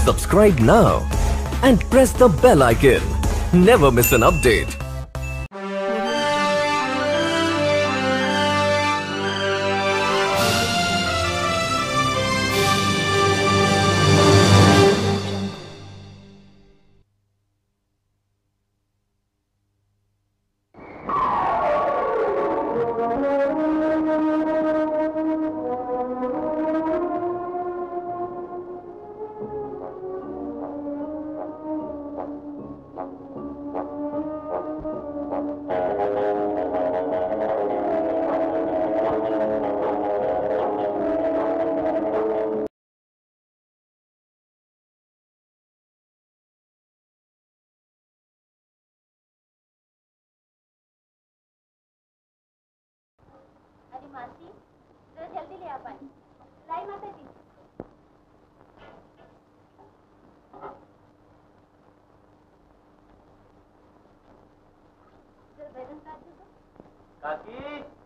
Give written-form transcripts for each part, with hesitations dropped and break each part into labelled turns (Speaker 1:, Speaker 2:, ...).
Speaker 1: Subscribe now and press the bell icon. Never miss an update.
Speaker 2: अरे मासी, जरा जल्दी ले आ पानी। लाई माता जी। जरा बैगन काट दो तो।
Speaker 3: काकी।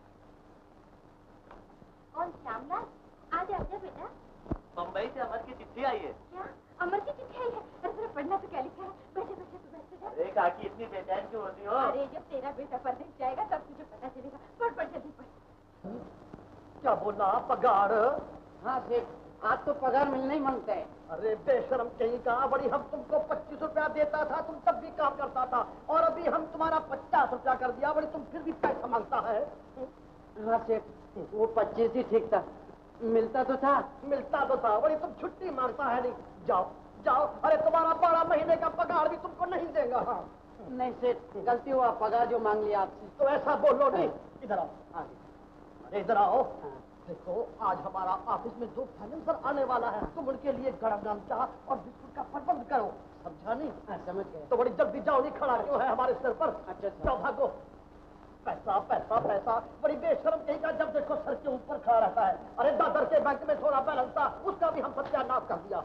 Speaker 2: कौन श्यामलाल? आजा आजा बेटा।
Speaker 3: बम्बई से अमर की चिट्ठी आई है।
Speaker 2: क्या? अमर की चिट्ठी आई है? अरे जरा पढ़ना तो क्या लिखा है? बैठे बैठे तू बैठ जा।
Speaker 3: अरे काकी इतनी बेचैन क्यों होती हो?
Speaker 2: अरे जब तेरा बेटा परदेश जाएगा तब तुझे पता चलेगा। पढ़ पढ़ जल्दी पढ़।
Speaker 4: क्या बोला? पगार?
Speaker 5: हाँ सेठ, आज तो पगार मिलना ही मांगता है।
Speaker 4: अरे बेशरम कहीं का, बड़ी हम तुमको 25 रुपया देता था, तुम तब भी काम करता था, और अभी हम तुम्हारा 50 रुपया कर दिया, बड़ी तुम फिर भी पैसा मांगता है।
Speaker 5: हाँ सेठ, वो 25 ही ठीक था, मिलता तो था।
Speaker 4: मिलता तो था, बड़ी तुम छुट्टी मांगता है। नहीं, जाओ जाओ। अरे तुम्हारा 12 महीने का पगार भी तुमको नहीं देगा। हाँ
Speaker 5: नहीं सेठ, गलती हुआ, पगार जो मांग लिया आपसे।
Speaker 4: तो ऐसा बोलो नहीं। इधर आओ। अरे इधर आओ। देखो, आज हमारा ऑफिस में 2 फाइनेंसर आने वाला है, तुम उनके लिए गरम गरम चाह और बिस्कुट का प्रबंध करो। समझा नहीं?
Speaker 5: समझ गए।
Speaker 4: तो बड़ी जल्दी जाओ, नहीं खड़ा क्यों है हमारे सिर पर?
Speaker 5: अच्छा
Speaker 4: जाओ भागो। पैसा पैसा पैसा, बड़ी बेशरम कहीं का, जब देखो सर के ऊपर खड़ा रहता है। अरे दादर के बैंक में थोड़ा बैलेंस था, उसका भी हम सत्यानाश कर दिया।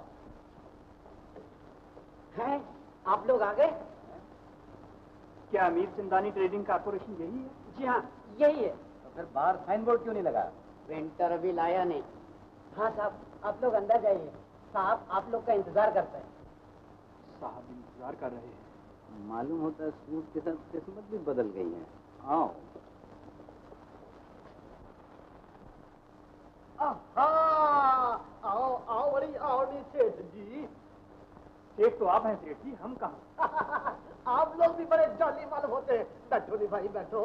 Speaker 5: हैं, आप लोग आ गए?
Speaker 3: क्या अमीर चंदानी ट्रेडिंग कारपोरेशन यही है?
Speaker 5: जी हाँ, यही है।
Speaker 3: तो फिर बाहर साइन बोर्ड क्यों नहीं लगा?
Speaker 5: प्रिंटर अभी लाया नहीं। हाँ साहब, आप लोग अंदर जाइए, साहब आप लोग का इंतजार करता है।
Speaker 3: साहब इंतजार कर रहे हैं।
Speaker 6: मालूम होता है सूट के साथ किस्मत भी बदल गई है। आओ।
Speaker 4: आओ आओ, बड़ी आओ नहीं सेठ जी।
Speaker 3: सेठ तो आप हैं सेठ जी, हम कहाँ?
Speaker 4: आप लोग भी बड़े जाली मालूम होते हैं। बैठो नहीं भाई, बैठो।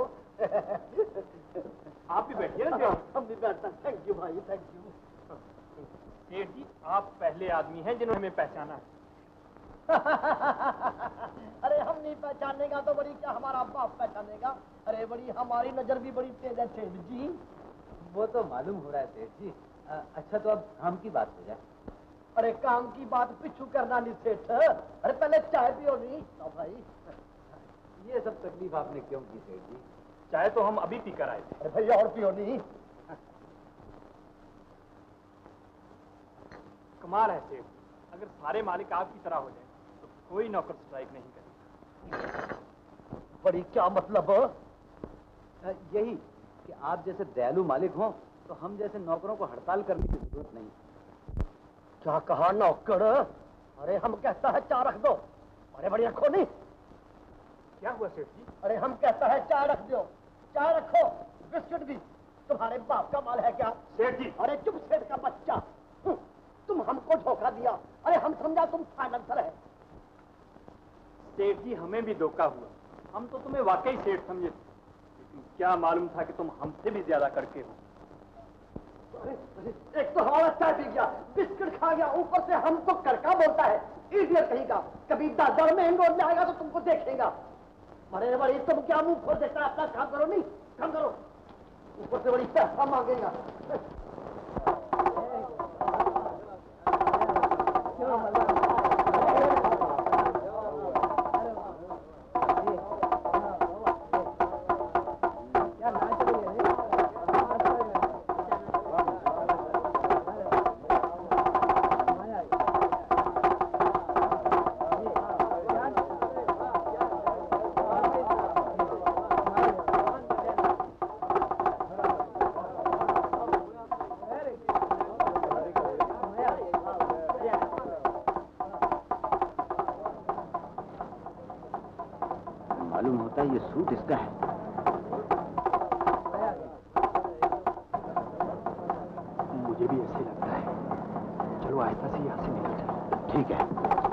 Speaker 3: आप भी बैठिए ना।
Speaker 4: हम भी बैठते। थैंक यू भाई, थैंक यू।
Speaker 3: सेठ जी, आप पहले आदमी हैं जिन्होंने हमें पहचाना है।
Speaker 4: अरे हम नहीं पहचानेगा तो बड़ी क्या हमारा बाप पहचानेगा? अरे बड़ी हमारी नजर भी बड़ी तेज है सेठ जी।
Speaker 6: वो तो मालूम हो रहा है सेठ जी। अच्छा तो अब काम की बात हो जाए।
Speaker 4: अरे काम की बात पिछू करना नहीं सेठ। अरे पहले चाय पियो नहीं तो भाई।
Speaker 6: ये सब तकलीफ आपने क्यों की सेठ जी?
Speaker 3: चाहे तो हम अभी पी कर आए थे।
Speaker 4: अरे भैया और पियो नहीं।
Speaker 3: कमाल है सेठ, अगर सारे मालिक आपकी तरह हो जाए तो कोई नौकर स्ट्राइक नहीं करेगा।
Speaker 4: बड़ी क्या मतलब?
Speaker 6: यही कि आप जैसे दयालु मालिक हों तो हम जैसे नौकरों को हड़ताल करने की जरूरत नहीं।
Speaker 4: क्या कहा नौकर? अरे हम कहता है चाय रख दो। अरे बड़ी रखो नहीं।
Speaker 3: क्या हुआ सेठ जी?
Speaker 4: अरे हम कहता है चाय रख दो। चाय रखो, बिस्कुट भी। तुम्हारे बाप का माल है क्या?
Speaker 3: सेठ जी।
Speaker 4: अरे चुप सेठ का बच्चा, तुम हमको धोखा दिया। अरे हम समझा तुम फाइनेंसर है।
Speaker 3: सेठ जी, हमें भी धोखा हुआ, हम तो तुम्हें वाकई सेठ समझे थे, लेकिन क्या मालूम था कि तुम हमसे भी ज्यादा करके हो।
Speaker 4: एक तो हमारा चाय पी गया, बिस्कुट खा गया, ऊपर से हमको करका बोलता है। इडियट कहीं का। कभी दादर में इंगोर में आएगा तो तुमको देखेगा। अरे बड़ी तुम क्या मुंह खोल देता है? अपना काम करो नहीं, काम करो। ऊपर से बड़ी पैसा मांगेगा।
Speaker 6: मालूम होता है ये सूट इसका है।
Speaker 3: मुझे भी ऐसे लगता है। चलो आहिस्ता से यहाँ से निकल चलो।
Speaker 6: ठीक है।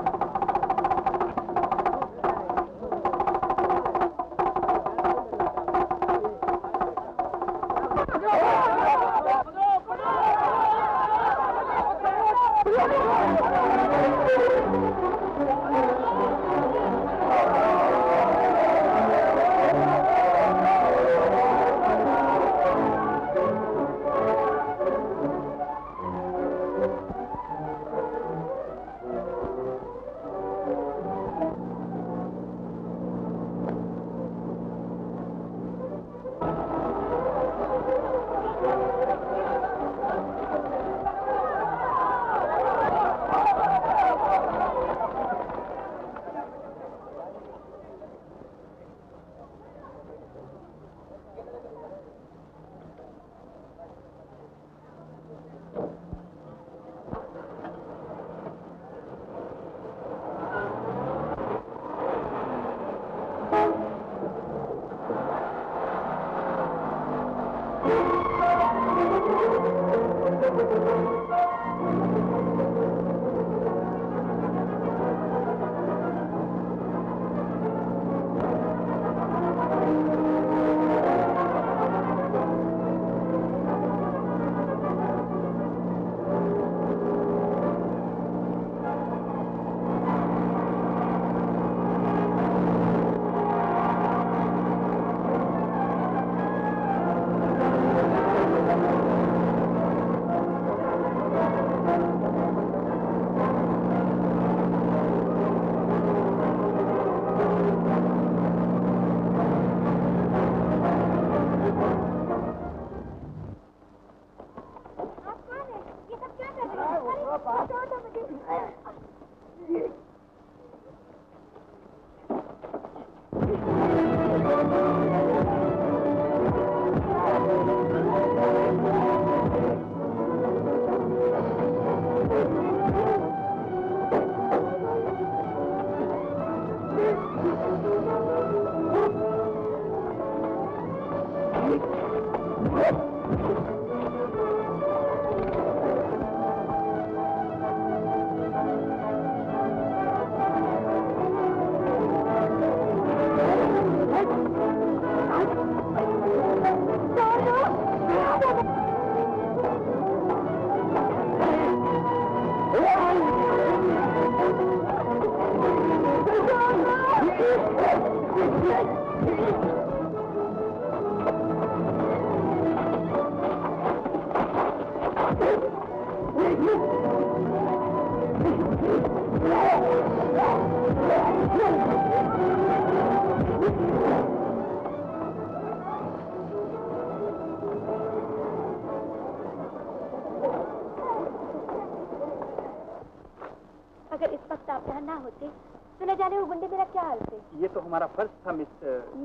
Speaker 2: अगर इस वक्त आप यहाँ ना होते तो न जाने वो गुंडे मेरा क्या हाल थे।
Speaker 3: ये तो हमारा फर्ज था मिस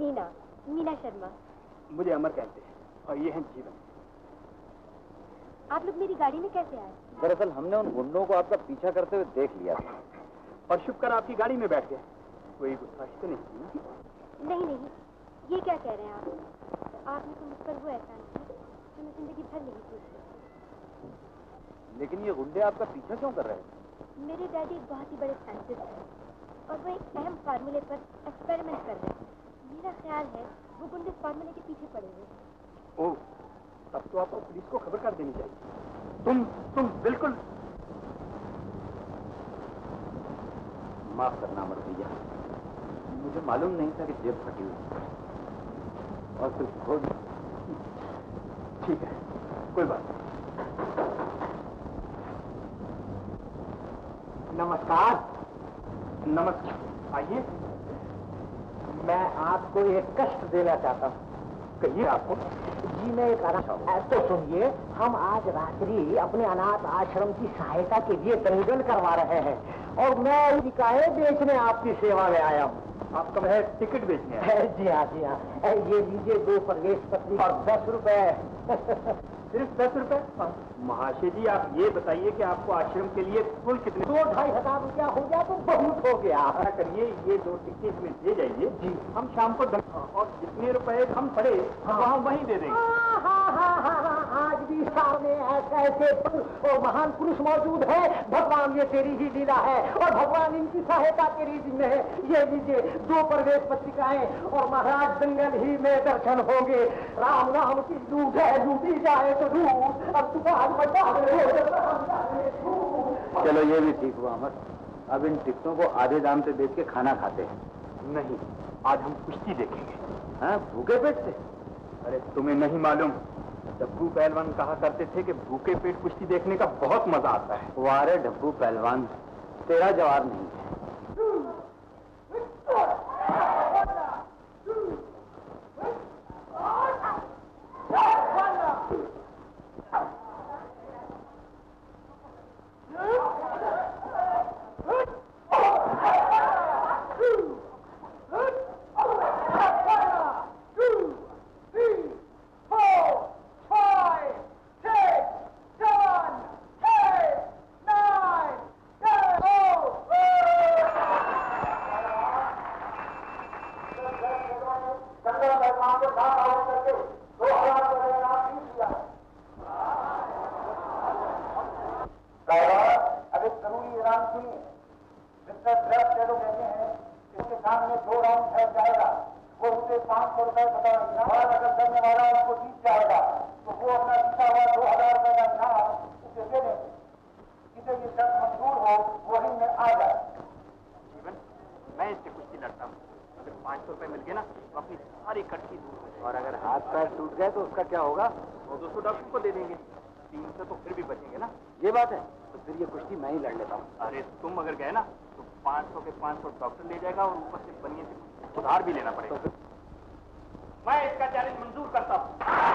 Speaker 2: मीना शर्मा।
Speaker 3: मुझे अमर कहते हैं और ये हैं जीवन।
Speaker 2: आप लोग मेरी गाड़ी में कैसे आए?
Speaker 6: दरअसल हमने उन गुंडों को आपका पीछा करते हुए देख लिया था
Speaker 3: और शुक्र आपकी गाड़ी में बैठ गए। कोई गुस्ताखी तो नहीं की ना?
Speaker 2: नहीं, ये क्या कह रहे हैं आप? आपने तो मुझ पर वो एहसान किया जो मैं जिंदगी भर नहीं भूल सकती।
Speaker 6: लेकिन ये गुंडे आपका पीछा क्यों कर रहे हैं?
Speaker 2: मेरे डैडी एक बहुत ही बड़े साइंटिस्ट हैं और वो एक अहम फार्मूले पर एक्सपेरिमेंट कर रहे हैं। मेरा ख्याल है वो गुंडे इस फार्मूले के पीछे पड़े हुए।
Speaker 3: ओह, तब तो आपको पुलिस को खबर कर देनी चाहिए। तुम बिल्कुल
Speaker 6: माफ करना अमर भैया, मुझे मालूम नहीं था कि जेब फटी हुई और फिर खुद।
Speaker 3: ठीक है, कोई बात नहीं।
Speaker 4: नमस्कार।
Speaker 3: नमस्कार, आइए।
Speaker 4: मैं आपको एक कष्ट देना चाहता हूँ।
Speaker 3: कहिए आपको।
Speaker 4: जी मैं एक तो सुनिए, हम आज रात्रि अपने अनाथ आश्रम की सहायता के लिए दंगल करवा रहे हैं और मैं निकाय बेचने आपकी सेवा में आया हूँ।
Speaker 3: आपका वह टिकट बेचने है?
Speaker 4: जी हाँ। ये लीजिए 2 प्रवेश पत्र और 10 रुपए।
Speaker 3: सिर्फ 10 रुपए? महाशय जी आप ये बताइए कि आपको आश्रम के लिए कुल कितने?
Speaker 4: 2-2.5 रुपया हो गया तो बहुत हो गया।
Speaker 3: करिए ये 2 टिक्के हमें दे जाइए जी, हम शाम को और जितने रुपए हम पड़े वहाँ वहीं दे देंगे।
Speaker 4: आज भी सामने ऐसे और महान पुरुष मौजूद है। भगवान ये तेरी ही लीला है और भगवान इनकी सहायता तेरी जिम्मे है। ये लीजिए 2 प्रवेश पत्रिकाएं और महाराज दंगल ही में दर्शन होंगे। राम राम की लूट है, लूटी जाए तो लूट, अब दुकान बचा।
Speaker 6: चलो ये भी ठीक हुआ अमर। अब इन टिकटों को आधे दाम से बेच के खाना खाते हैं।
Speaker 3: नहीं, आज हम कुश्ती देखेंगे।
Speaker 6: हाँ, भूखे पेट से?
Speaker 3: अरे तुम्हें नहीं मालूम, डब्बू पहलवान कहा करते थे कि भूखे पेट कुश्ती देखने का बहुत मजा आता है।
Speaker 6: वारे डब्बू पहलवान, तेरा जवाब नहीं है।
Speaker 3: डॉक्टर ले जाएगा और ऊपर से बनिए से उधार भी लेना पड़ेगा। मैं इसका चैलेंज मंजूर करता हूँ।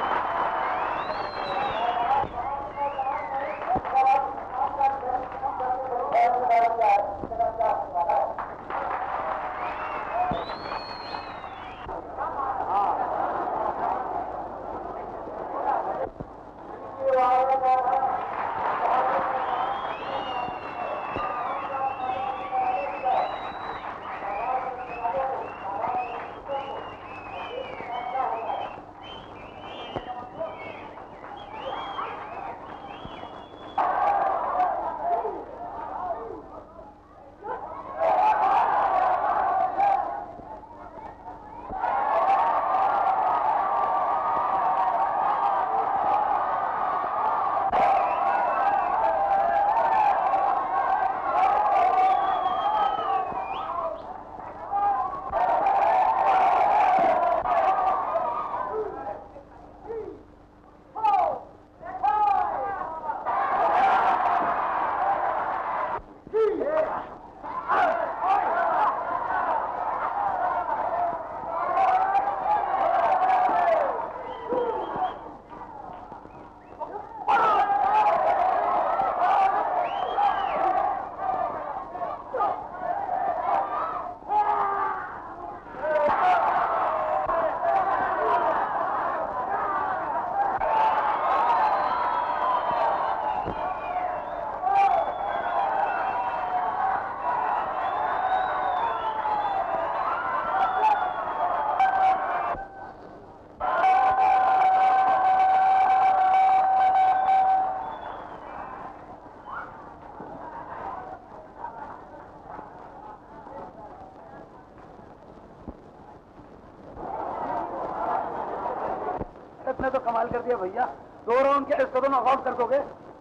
Speaker 6: ने तो कमाल कर दिया भैया, 2 राउंड के इसको तो नॉकआउट कर दोगे।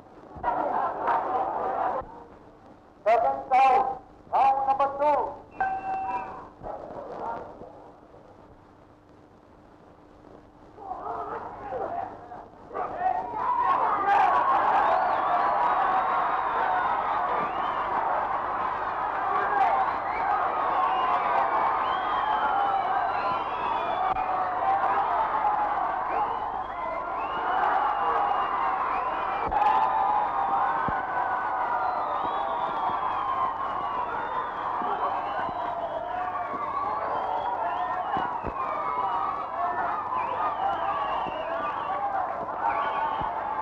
Speaker 6: नंबर 2
Speaker 3: 5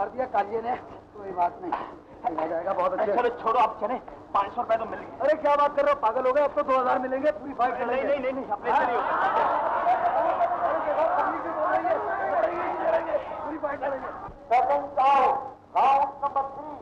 Speaker 4: दिया कालिए ने, कोई बात नहीं, आ जाएगा बहुत अच्छा। चलो छोड़ो आप, चले 500 रुपए तो मिल गए। अरे क्या बात कर रहे हो, पागल हो गए? अब तो 2000 मिलेंगे, पूरी फाइट चलेंगे। नहीं अपने से नहीं होगा, पूरी फाइट चलेंगे। Second round, round number 3।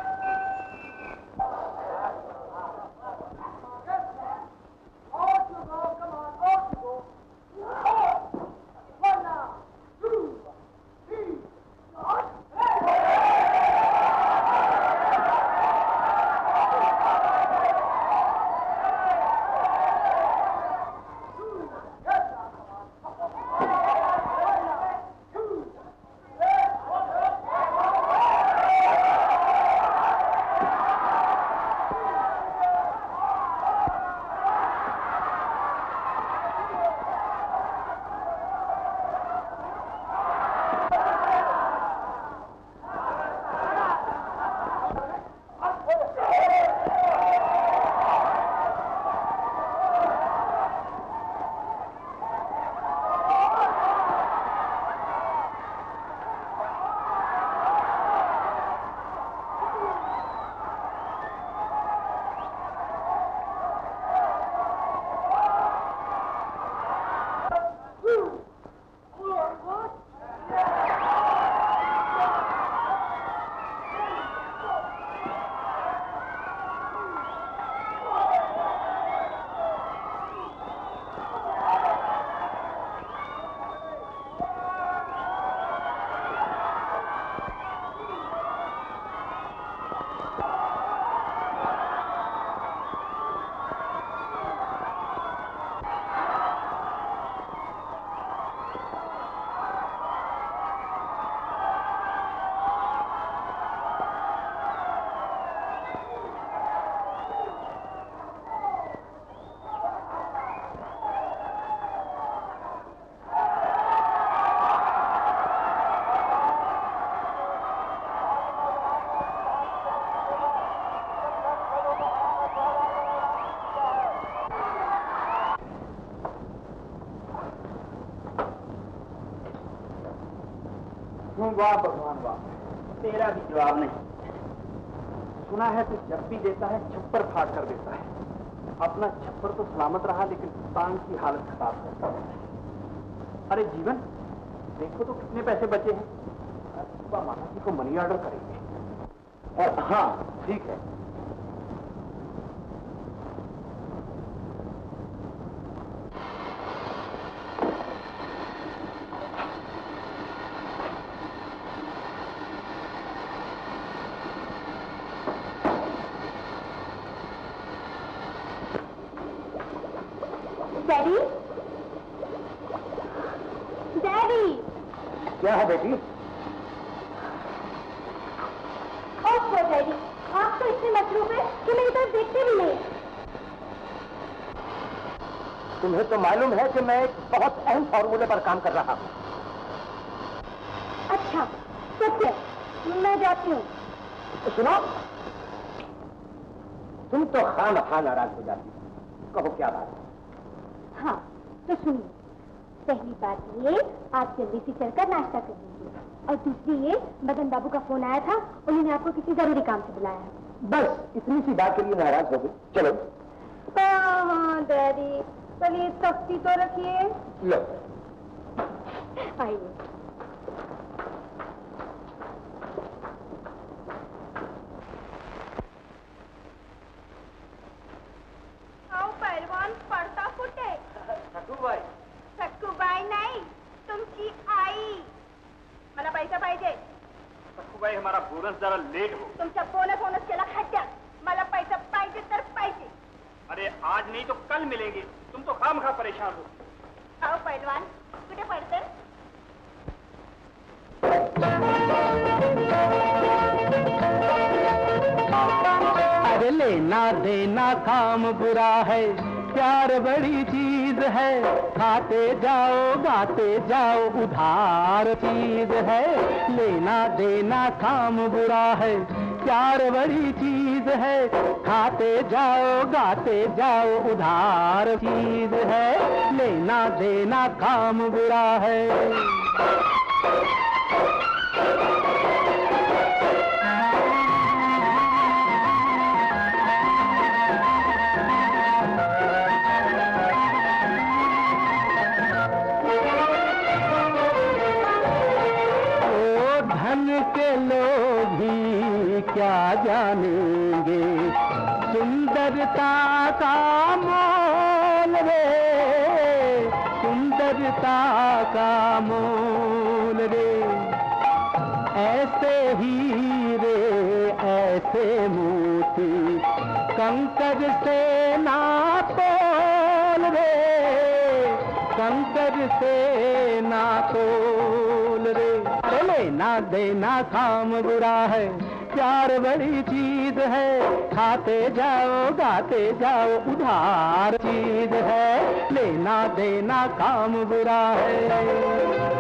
Speaker 6: वाह भगवान वाह, तेरा भी जवाब नहीं। सुना है तो जब भी देता है छप्पर फाड़ कर देता है। अपना छप्पर तो सलामत रहा, लेकिन टांग की हालत खराब करता है। अरे जीवन, देखो तो कितने पैसे बचे हैं। सुबह माता जी को मनी ऑर्डर करेंगे। हाँ ठीक है।
Speaker 2: Daddy, daddy.
Speaker 4: क्या है बेटी?
Speaker 2: ओह डैडी, आप तो इतने मसरूफ हैं कि मेरी तरफ देखते भी नहीं।
Speaker 4: तुम्हें तो मालूम है कि मैं एक बहुत अहम फॉर्मूले पर काम कर रहा हूँ।
Speaker 2: अच्छा, सत्य, मैं जाती हूँ।
Speaker 4: सुनो, तुम तो खामखा नाराज हो जाती हो। कहो क्या बात है?
Speaker 2: हाँ, तो सुनिए, पहली बात ये, आप जल्दी से चलकर नाश्ता कर लीजिए, और दूसरी ये, मदन बाबू का फोन आया था, उन्होंने आपको किसी जरूरी काम से बुलाया है।
Speaker 4: बस इतनी सी बात के लिए नाराज हो गई? चलो।
Speaker 2: हाँ डैडी, चलिए सख्ती तो रखिए।
Speaker 4: लो
Speaker 2: आइए। आओ पहलवान, पड़ता फुटे।
Speaker 4: सखूबाई।
Speaker 2: सखूबाई नाही, तुमची आई। मला पैसा पाहिजे।
Speaker 3: सखूबाई, हमारा बोनस जरा लेट हो।
Speaker 2: तुमचा बोनस केला खड्ड्यात। मला पैसा पाहिजे तर पाहिजे।
Speaker 3: अरे आज नहीं तो कल मिलेंगे, तुम तो खामखा परेशान हो।
Speaker 2: आओ पहलवान, कुठे पडते?
Speaker 7: अरे लेना देना काम बुरा है, प्यार बड़ी चीज है। खाते जाओ गाते जाओ, उधार चीज है। लेना देना काम बुरा है, प्यार बड़ी चीज है। खाते जाओ गाते जाओ, उधार चीज है। लेना देना काम बुरा है। सुंदरता का मोल रे, सुंदरता का मोल रे। ऐसे हीरे ऐसे मोती कंकर से ना तोल रे, कंकर से ना तोल रे। लेना देना काम बुरा है, प्यार बड़ी चीज है, खाते जाओ गाते जाओ उधार चीज है। लेना देना काम बुरा है।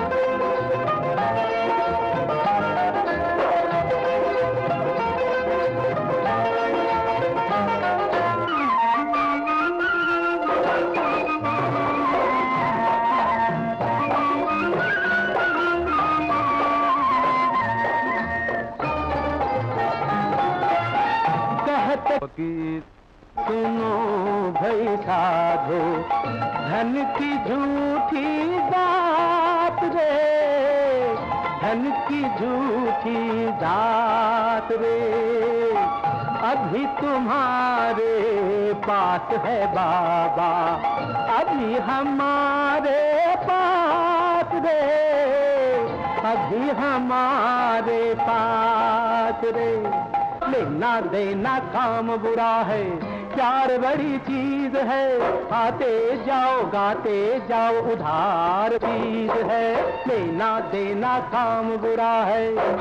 Speaker 7: सुनो भई साधो धन की झूठी बात रे, धन की झूठी बात रे। अभी तुम्हारे पास है बाबा, अभी हमारे पास रे, अभी हमारे पास रे। लेना देना काम बुरा है, प्यार बड़ी चीज है, आते जाओ गाते जाओ उधार चीज है। लेना देना काम बुरा है।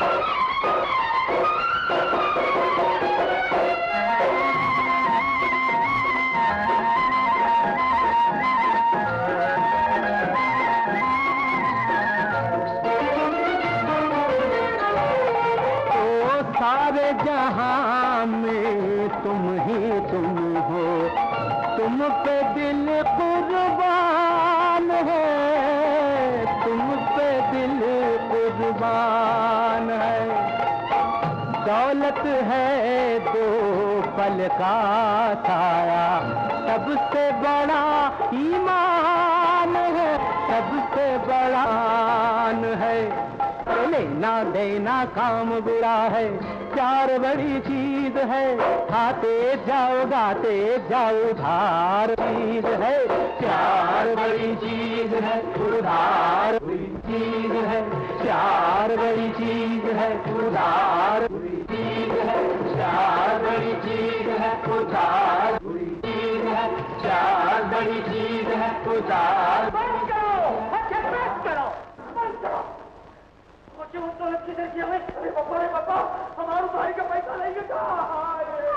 Speaker 7: सारे जहां में तुम ही तुम हो, तुम पे दिल कुर्बान है, तुम पे दिल कुर्बान है। दौलत है दो पल का साया, सबसे बड़ा ईमान है, सबसे बड़ा ईमान है। लेना देना काम बुरा है, प्यार बड़ी चीज है, खाते जाओ गाते जाओ उधार चीज है। प्यार बड़ी चीज है, उधार बुरी चीज है। प्यार बड़ी चीज है, उधार बुरी चीज है। प्यार बड़ी चीज है, उधार बुरी चीज है। प्यार बड़ी चीज है, उधार।
Speaker 4: बंद करो, बच्चे बंद करो, बंद करो। क्यों तो किधर किया है? अरे पापा, रे पापा, हमारे भाई का पैसा लेंगे कहाँ?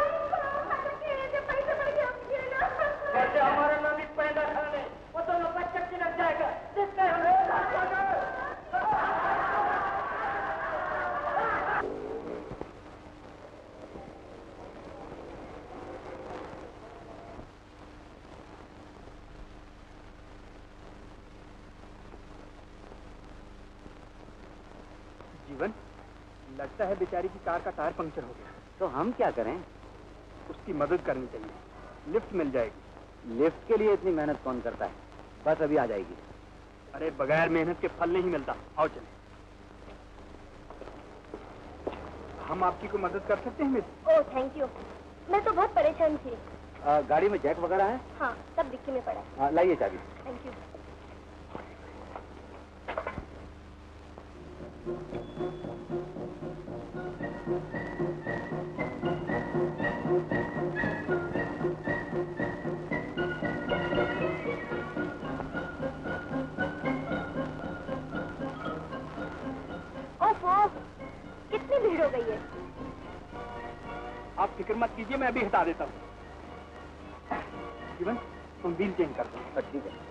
Speaker 4: कैसे हमारे नामी पैदा खाने, वो दोनों बच्चे की लग जाएगा, जिससे हमें
Speaker 3: जीवन, लगता है बेचारी की कार का टायर पंक्चर हो गया।
Speaker 6: तो हम क्या करें?
Speaker 3: उसकी मदद करनी चाहिए, लिफ्ट मिल जाएगी।
Speaker 6: लिफ्ट के लिए इतनी मेहनत कौन करता है? बस अभी आ जाएगी।
Speaker 3: अरे बगैर मेहनत के फल नहीं मिलता। आओ चलें। हम आपकी कोई मदद कर सकते हैं मिस?
Speaker 2: ओह थैंक यू, मैं तो बहुत परेशान थी।
Speaker 6: गाड़ी में जैक वगैरह है?
Speaker 2: हाँ, सब डिक्की में पड़ा है।
Speaker 6: लाइए चाबी।
Speaker 2: Thank you. कितनी भीड़ हो गई है?
Speaker 3: आप फिक्र मत कीजिए, मैं अभी हटा देता हूँ। जीवन, तुम व्हील चेंज कर दो।
Speaker 6: ठीक है।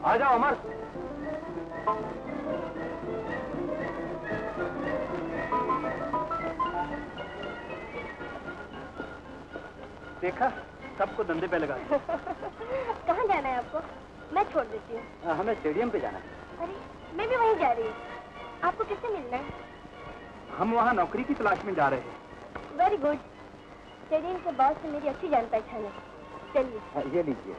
Speaker 6: आ जाओ अमर। देखा, सबको धंधे पे लगा।
Speaker 2: कहाँ जाना है आपको? मैं छोड़ देती हूँ।
Speaker 6: हमें स्टेडियम पे जाना है।
Speaker 2: अरे मैं भी वहीं जा रही हूँ। आपको किससे मिलना है?
Speaker 6: हम वहाँ नौकरी की तलाश में जा रहे हैं।
Speaker 2: Very good. स्टेडियम के बॉस से मेरी अच्छी जान पहचान है। चलिए।
Speaker 6: ये लीजिए।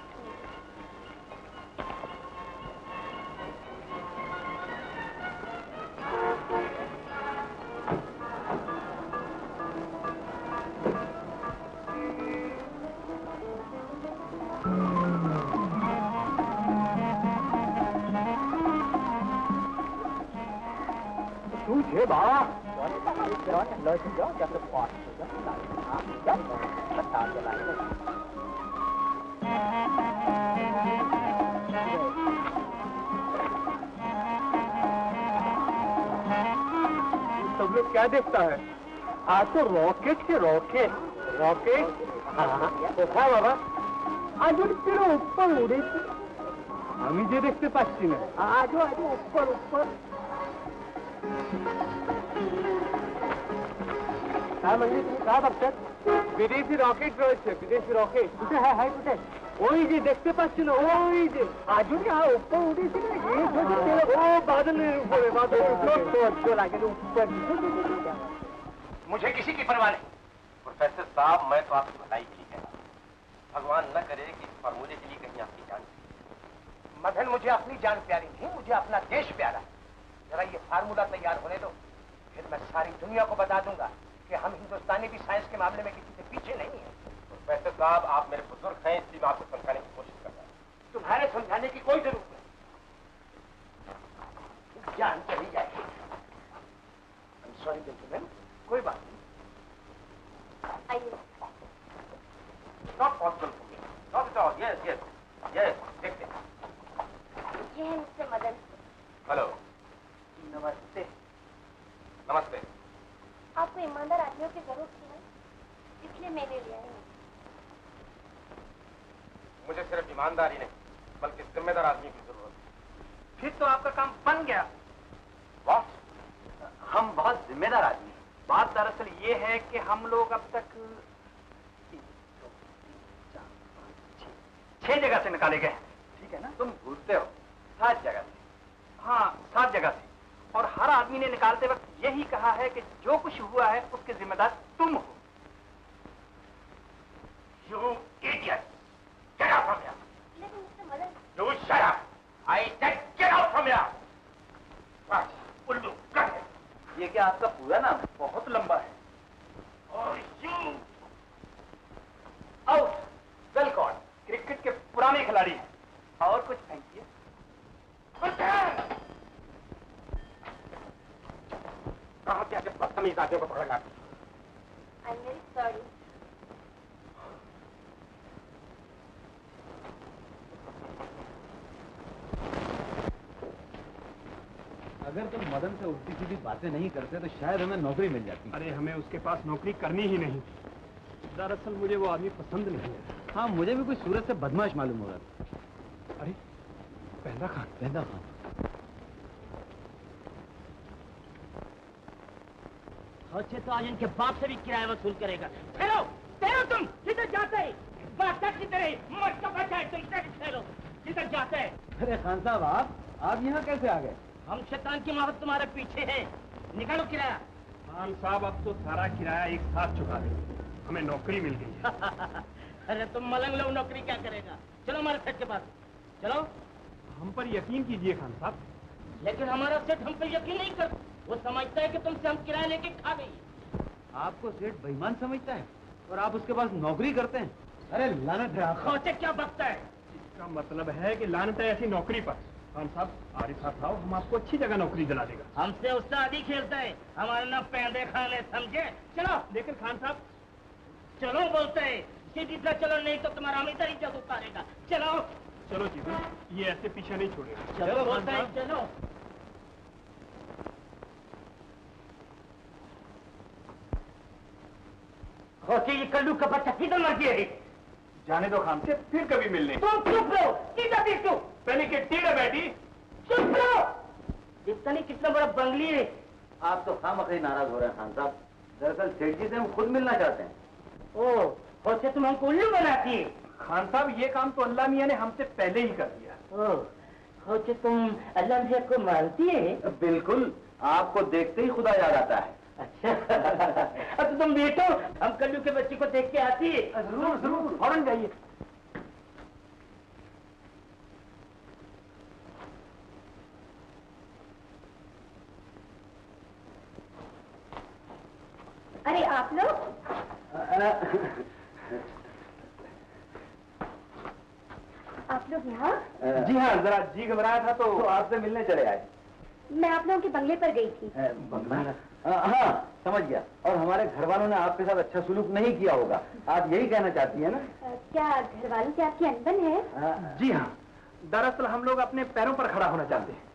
Speaker 6: तुझे बाबा सब लोग क्या देखता है? आज तो रॉकेट के रॉकेट रॉकेट। हाँ बाबा, आज ऊपर उड़े আমি যে দেখতে পাচ্ছি না। আজও আজও উপর উপর। হ্যাঁ মঞ্জিত, তুমি কहाँ बच्चा? विदेशी रॉकेट রয়েছে, विदेशी रॉकेट। কোথায়? হ্যাঁ হ্যাঁ কোথায়? ওই যে দেখতে পাচ্ছি না, ওই যে আজও क्या ऊपर उड़ेছিল ये ओ बादलेর উপরে बादलेর উপরে तो लगे ऊपर।
Speaker 8: मुझे किसी की परवाह नहीं। प्रोफेसर साहब, मैं तो आपकी भलाई की है। भगवान न करे कि इस फार्मूले के लिए कहीं आपकी जान। मदन, मुझे अपनी जान प्यारी नहीं, मुझे अपना देश प्यारा। जरा ये फार्मूला तैयार होने दो, फिर मैं सारी दुनिया को बता दूंगा कि हम हिंदुस्तानी भी साइंस के मामले में किसी से पीछे नहीं है। प्रोफेसर साहब, आप मेरे बुजुर्ग हैं, इसलिए मैं आपको समझाने की कोशिश कर रहा हूँ। तुम्हारे समझाने की कोई जरूरत नहीं। जान चली जाएगी। सॉरी जेंटलमैन, कोई बात नहीं।
Speaker 2: आइए।
Speaker 8: Not possible for me. Not at all. Yes, yes, yes. देखते।
Speaker 2: ये है मिस्टर मदन।
Speaker 8: हेलो।
Speaker 5: नमस्ते।
Speaker 8: नमस्ते।
Speaker 2: आपको ईमानदार आदमियों की जरूरत थी ना, इसलिए मैंने लिया है।
Speaker 8: मुझे सिर्फ ईमानदारी नहीं, बल्कि जिम्मेदार आदमी की जरूरत है।
Speaker 6: फिर तो आपका काम बन गया।
Speaker 8: What?
Speaker 6: हम बहुत जिम्मेदार आदमी हैं। बात दरअसल ये है कि हम लोग अब तक 6 जगह से निकाले गए। ठीक है ना?
Speaker 8: तुम भूलते हो, 7 जगह से।
Speaker 6: हाँ, 7 जगह से। और हर आदमी ने निकालते वक्त यही कहा है कि जो कुछ हुआ है उसके जिम्मेदार तुम हो।
Speaker 8: You idiot! Get out from here!
Speaker 2: लेकिन mister Madan,
Speaker 8: You shut up! I said get out from here! बस, उल्लू, कर दे।
Speaker 6: ये क्या आपका पूरा नाम है? बहुत लंबा है।
Speaker 8: और you!
Speaker 6: Out. Well called. Cricket के पुराने खिलाड़ी हैं। और कुछ फेंकिए।
Speaker 8: कहाँ से आके बदतमीज आदमियों को पकड़ लाते?
Speaker 2: I am very sorry.
Speaker 9: अगर तुम मदन से उल्टी सीधी बातें नहीं करते तो शायद हमें नौकरी मिल जाती।
Speaker 3: अरे हमें उसके पास नौकरी करनी ही नहीं। दरअसल मुझे वो आदमी पसंद नहीं है।
Speaker 9: हाँ, मुझे भी कोई सूरत से बदमाश मालूम हो रहा था।
Speaker 3: अरे पहला खान।
Speaker 9: पहला खान।
Speaker 5: सोचे तो आज इनके बाप से भी किराया वसूल करेगा। ठहरो, ठहरो तुम, किधर जाते हैं? बादशाह की तरह मत का बचा है, तुम ठहरो, किधर जाते हैं?
Speaker 9: अरे खान साहब, आप यहाँ कैसे आ गए?
Speaker 5: हम शैतान की मोहब्बत तुम्हारे पीछे है। निकालो किराया।
Speaker 3: खान साहब, अब तो सारा किराया एक साथ चुका देंगे। हमें नौकरी मिल गई है।
Speaker 5: अरे तुम मलंग लोग, नौकरी क्या करेगा? चलो हमारे सेठ के पास, चलो।
Speaker 3: हम पर यकीन कीजिए खान साहब।
Speaker 5: लेकिन हमारा सेठ हम पर यकीन नहीं करता। वो समझता है कि तुमसे हम किराया लेके खा गई।
Speaker 9: आपको सेठ बेईमान समझता है और आप उसके पास नौकरी करते हैं? अरे लानत है आपको।
Speaker 5: सोचे क्या बकता है?
Speaker 3: इसका मतलब है कि लानत है ऐसी नौकरी पर। खान साहब, हमारे साथ आओ, हम आपको अच्छी जगह नौकरी दिला देगा।
Speaker 5: हमसे उससे आदि खेलता है, हमारे ना पैदे खाने, समझे? चलो।
Speaker 3: लेकिन खान साहब,
Speaker 5: चलो बोलते हैं, सीधी तरह चलो, नहीं तो तुम्हारा हमेशा इज्जत उतारेगा। चलो
Speaker 3: चलो जीवन, ये ऐसे पीछे नहीं छोड़ेगा।
Speaker 5: चलो बोलते हैं, चलो। खोचे ये कल्लू का बच्चा किधर मर गया है?
Speaker 3: जाने दो खान से, फिर कभी मिलने।
Speaker 5: तुम चुप रहो, किधर भी तू?
Speaker 3: पहले के टेढ़े बैठी।
Speaker 5: चुप रहो। इसका नहीं कितना बड़ा बंगली है।
Speaker 9: आप तो खामखी नाराज हो रहे हैं खान साहब। दरअसल सेठ जी से हम खुद मिलना चाहते हैं।
Speaker 5: ओ, होते तुम हमको उल्लू बनाती है।
Speaker 3: खान साहब ये काम तो अल्लाह मियाँ ने हमसे पहले ही कर दिया।
Speaker 5: ओ, होते तुम अल्लाह मियाँ को मानती है?
Speaker 9: बिल्कुल, आपको देखते ही खुदा याद आता है।
Speaker 5: अच्छा। अब तो तुम बैठो, हम कल्लू के बच्चे को देख के आती है।
Speaker 3: जरूर जरूर, फौरन जाइए।
Speaker 2: अरे आप लोग यहाँ?
Speaker 3: जी हाँ, जरा जी घबराया था तो आपसे मिलने चले आए।
Speaker 2: मैं आप लोगों के बंगले पर गई थी।
Speaker 9: बंगला? हाँ, समझ गया। और हमारे घर वालों ने आपके साथ अच्छा सुलूक नहीं किया होगा, आप यही कहना चाहती है ना?
Speaker 2: क्या घर वालों से आपकी अनबन है?
Speaker 3: जी हाँ, दरअसल हम लोग अपने पैरों पर खड़ा होना चाहते हैं।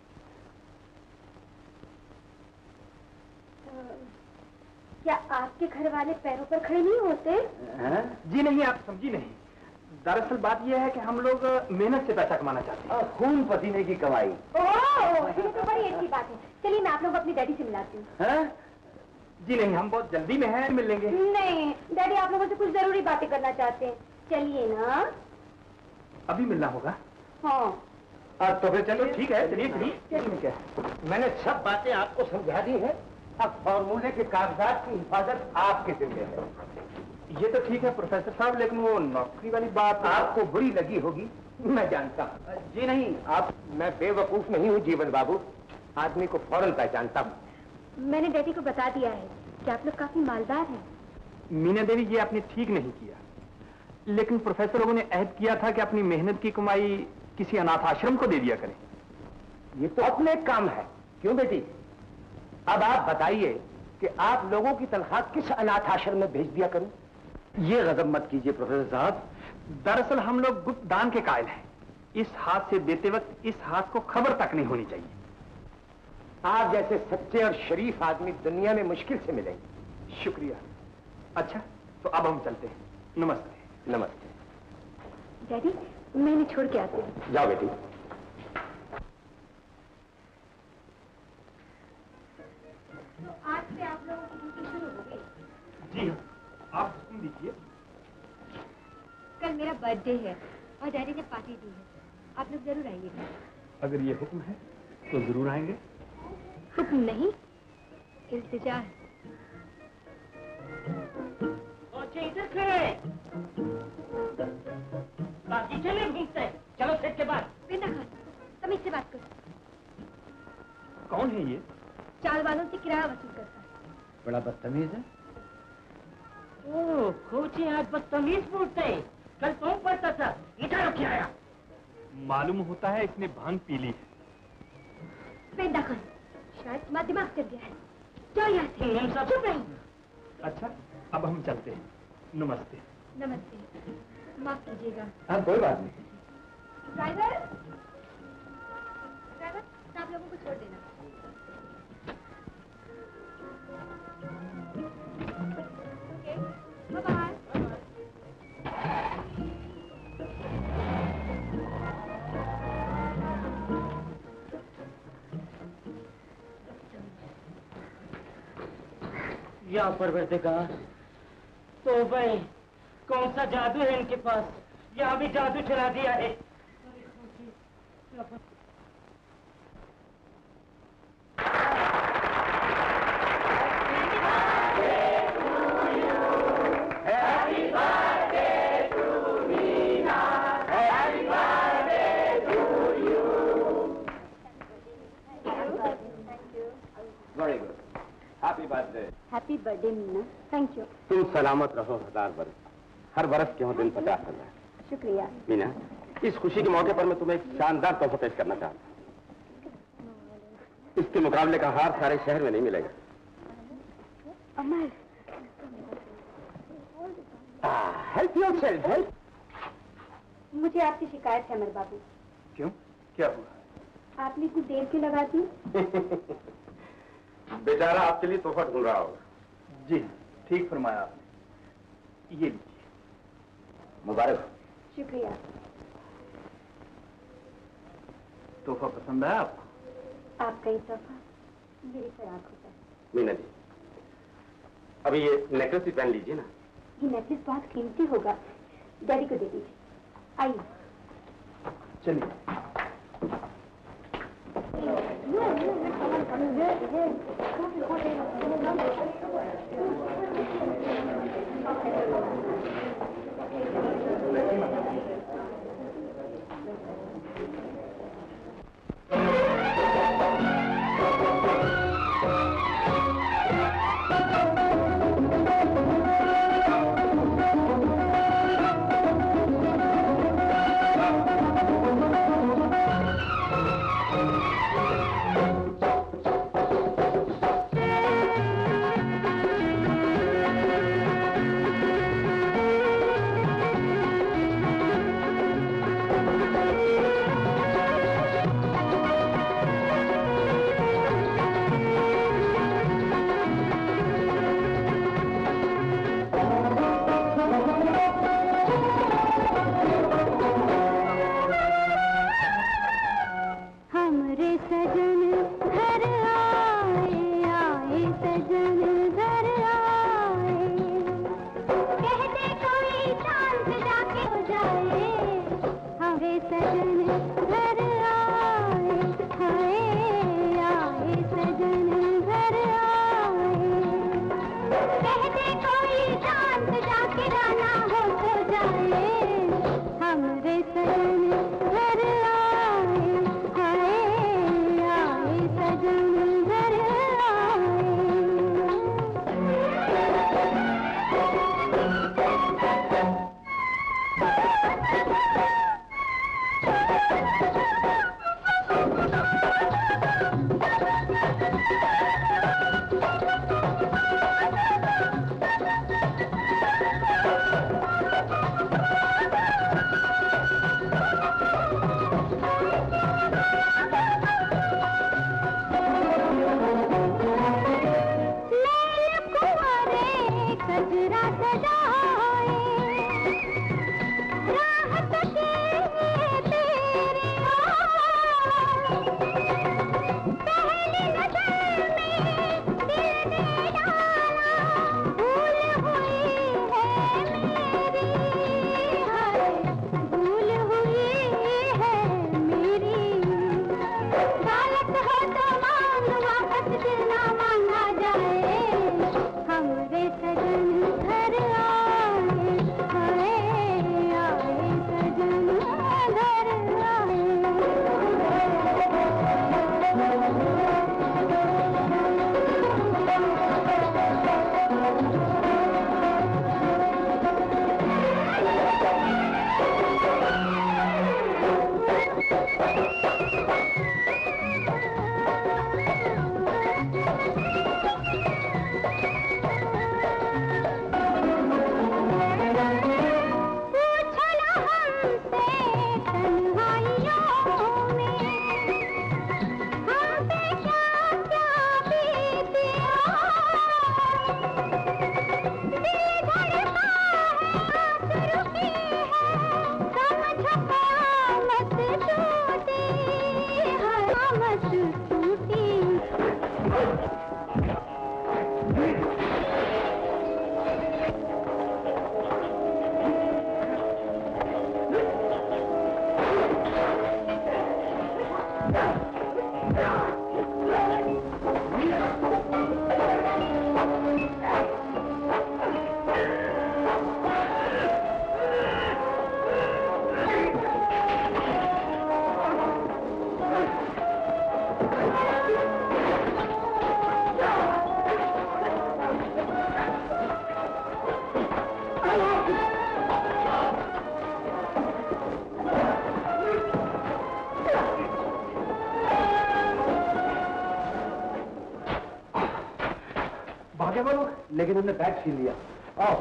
Speaker 2: क्या आपके घर वाले पैरों पर खड़े नहीं होते?
Speaker 3: जी नहीं, आप समझी नहीं। दरअसल बात यह है कि हम लोग मेहनत से पैसा कमाना चाहते हैं।
Speaker 9: खून पसीने की कमाई।
Speaker 2: ओह, ये तो बड़ी अच्छी बात है। चलिए मैं आप लोग अपनी डैडी से मिलाती हूँ।
Speaker 3: जी नहीं, हम बहुत जल्दी में हैं, मिल लेंगे।
Speaker 2: नहीं, डैडी आप लोगों से कुछ जरूरी बातें करना चाहते हैं। चलिए ना।
Speaker 3: अभी मिलना होगा?
Speaker 2: हाँ।
Speaker 3: तो फिर चलो ठीक है, चलिए चलिए। क्या
Speaker 8: मैंने सब बातें आपको समझा दी है। अब फॉर्मूले के कागजात की हिफाजत आपके जिम्मे है।
Speaker 3: ये तो ठीक है प्रोफेसर साहब, लेकिन वो नौकरी वाली बात
Speaker 8: आपको बुरी लगी होगी, मैं जानता हूँ। जी नहीं, मैं बेवकूफ नहीं हूँ जीवन बाबू, आदमी को फौरन पहचानता हूँ।
Speaker 2: मैंने डैडी को बता दिया है कि आप लोग काफी मालदार हैं।
Speaker 3: मीना देवी, ये आपने ठीक नहीं किया, लेकिन प्रोफेसर लोगों ने अहद किया था कि अपनी मेहनत की कमाई किसी अनाथ आश्रम को दे दिया करें।
Speaker 8: ये तो अपने काम है। क्यों बेटी? अब आप बताइए कि आप लोगों की तनख्वाह किस अनाथ आश्रम में भेज दिया करूं?
Speaker 9: ये गजब मत कीजिए प्रोफेसर साहब।
Speaker 3: दरअसल हम लोग गुप्त दान के कायल हैं। इस हाथ से देते वक्त इस हाथ को खबर तक नहीं होनी चाहिए।
Speaker 8: आप जैसे सच्चे और शरीफ आदमी दुनिया में मुश्किल से मिलेंगे।
Speaker 3: शुक्रिया। अच्छा, तो अब हम चलते हैं। नमस्ते।
Speaker 8: नमस्ते।
Speaker 2: डैडी, मैं इन्हें छोड़ के आती हूँ।
Speaker 8: जाओ बेटी।
Speaker 2: आज से आप लोगों की ड्यूटी शुरू हो गई।
Speaker 3: जी हाँ, आप हुक्म दीजिए।
Speaker 2: कल मेरा बर्थडे है और डैडी ने पार्टी दी है, आप लोग जरूर आइएगा।
Speaker 3: अगर ये हुक्म है तो जरूर आएंगे।
Speaker 2: हुक्म नहीं, इल्तिजा है।
Speaker 5: इधर खड़े, बाकी चले घूमते। चलो सेठ के बाद।
Speaker 2: बिना खान, तमीज से बात करो।
Speaker 3: कौन है ये?
Speaker 2: चाल वालों से किराया वसूल करता है।
Speaker 9: बड़ा बदतमीज है।
Speaker 5: ओह, खोचे आज बदतमीज बोलते। कल कौन पढ़ता था? निकालो किराया।
Speaker 3: मालूम होता है इसने भांग पी ली है।
Speaker 2: बेंदा खान, शायद तुम्हारा दिमाग चल गया है। जाओ यहाँ से।
Speaker 5: हम सब
Speaker 2: चुप रहो।
Speaker 3: अच्छा, अब हम चलते हैं। नमस्ते।
Speaker 2: नमस्ते, माफ कीजिएगा।
Speaker 9: हाँ, कोई बात नहीं।
Speaker 2: ड्राइवर, ड्राइवर, आप लोगों को छोड़ देना। Okay, bye.
Speaker 5: यहाँ पर बैठे कहा तो भाई कौन सा जादू है इनके पास? यहाँ भी जादू चला दिया है।
Speaker 8: Very good, happy birthday.
Speaker 2: Happy birthday Meena. Thank you.
Speaker 8: तुम सलामत रहो 1000 बरस। हर बरस क्यों दिन 50,000।
Speaker 2: शुक्रिया।
Speaker 8: मीना, इस खुशी के मौके पर मैं तुम्हें एक शानदार तोहफा पेश करना चाहता हूँ। इसके मुकाबले का हार सारे शहर में नहीं मिलेगा।
Speaker 2: Amar,
Speaker 8: help yourself, help.
Speaker 2: मुझे आपकी शिकायत है अमर बाबू।
Speaker 3: क्यों, क्या हुआ?
Speaker 2: आपने इतनी देर क्यों लगा दी?
Speaker 8: बेचारा आपके लिए तोहफा ढूंढ रहा होगा।
Speaker 3: जी, ठीक फरमाया आपने। ये लीजिए।
Speaker 8: मुबारक।
Speaker 2: शुक्रिया।
Speaker 6: तोहफा पसंद आया आपको?
Speaker 2: आपका ही तोहफा मेरी फराक होता है।
Speaker 8: मीना जी, अभी ये नेकलेस भी पहन लीजिए ना।
Speaker 2: ये नेकलेस बहुत कीमती होगा, डैडी को दे दीजिए। आइए
Speaker 6: चलिए। लेकिन उन्होंने बैग छीन लिया। आओ।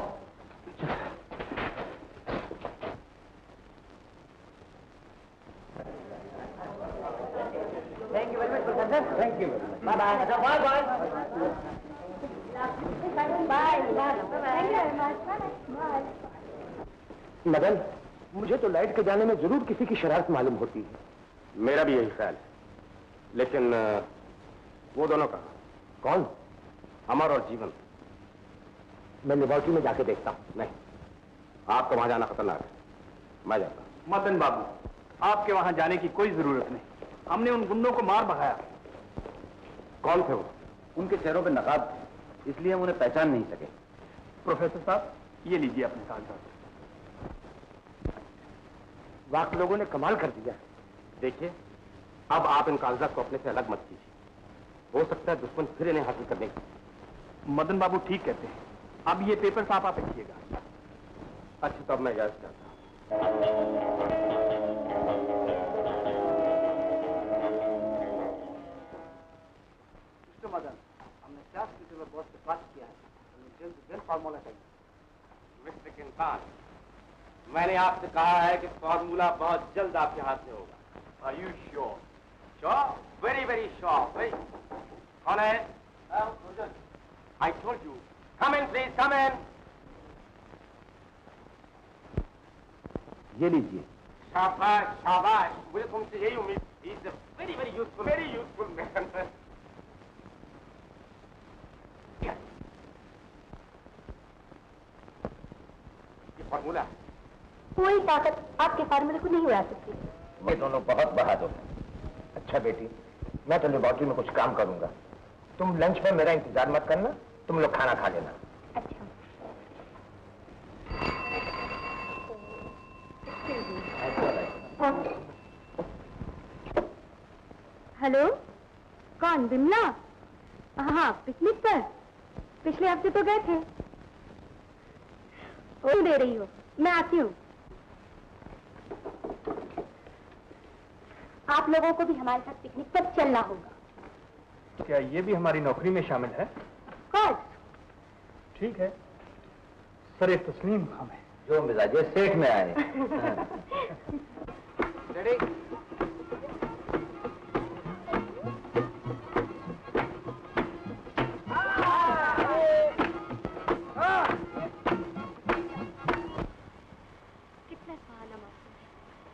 Speaker 4: Thank you very much professor. Thank you. Bye bye. अच्छा बाय बाय।
Speaker 8: मदन, मुझे तो लाइट के जाने में जरूर किसी की शरारत मालूम होती है। मेरा भी यही ख्याल है, लेकिन वो दोनों कहाँ? कौन? अमर और जीवन। मैं लेबोरेटरी में जाके देखता हूं। नहीं, आपको वहां जाना खतरनाक है, मैं जाता हूं।
Speaker 3: मदन बाबू, आपके वहां जाने की कोई जरूरत नहीं, हमने उन गुंडों को मार भगाया।
Speaker 8: कौन थे वो?
Speaker 9: उनके चेहरों पे नकाब थे, इसलिए हम उन्हें पहचान नहीं सके।
Speaker 3: प्रोफेसर साहब, ये लीजिए अपने कागजात।
Speaker 8: वाकई लोगों ने कमाल कर दिया। देखिए, अब आप इन कागजात को अपने से अलग मत कीजिए, हो सकता है दुश्मन फिर इन्हें हासिल करने की।
Speaker 3: मदन बाबू ठीक कहते हैं, अब ये पेपर आप रखिएगा।
Speaker 8: अच्छा, तब मैं इजाजत चाहता हूं।
Speaker 4: मिस्टर मदन, हमने क्लास मीटिंग में बॉस से बात किया है, हमें जल्द से जल्द फार्मूला चाहिए।
Speaker 8: मिस्टर किंतान, मैंने आपसे कहा है कि फार्मूला बहुत जल्द आपके हाथ में होगा। Are you sure? Sure, very very sure. कौन है? I told you, come in please, come in.
Speaker 9: ये लीजिए।
Speaker 8: शाबाश शाबाश, मुझे तुमसे यही उम्मीद। He is a very very useful man. ये फार्मूला है।
Speaker 2: कोई ताकत आपके फार्मूले को नहीं उड़ा सकती।
Speaker 9: ये दोनों बहुत बहादुर हैं। अच्छा बेटी, मैं तो लेबोरेटरी में कुछ काम करूंगा, तुम लंच में मेरा इंतजार मत करना, तुम लोग खाना खा लेना।
Speaker 2: अच्छा। हेलो, कौन? बिमला? हाँ, पिकनिक पर पिछले हफ्ते तो गए थे। ओ दे रही हो, मैं आती हूँ। आप लोगों को भी हमारे साथ पिकनिक पर चलना होगा।
Speaker 3: क्या ये भी हमारी नौकरी में शामिल है?
Speaker 2: कौन?
Speaker 3: ठीक है, सर तस्लीम हमें
Speaker 9: जो मिजाजे सेठ में आए।
Speaker 8: रेडी?
Speaker 2: कितना सुहाना मौसम है।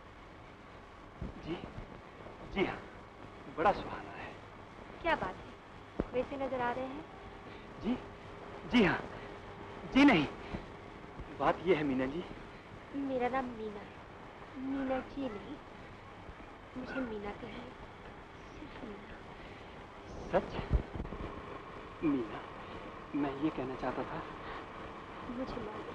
Speaker 3: जी जी हाँ, बड़ा सुहाना है।
Speaker 2: क्या बात है, वैसे नजर आ रहे हैं?
Speaker 3: जी जी हाँ, जी नहीं, बात ये है मीना जी।
Speaker 2: मेरा नाम मीना है, मीना जी नहीं, मुझे मीना कहिए, सिर्फ मीना।
Speaker 3: सच? मीना, मैं ये कहना चाहता था।
Speaker 2: मुझे मालूम।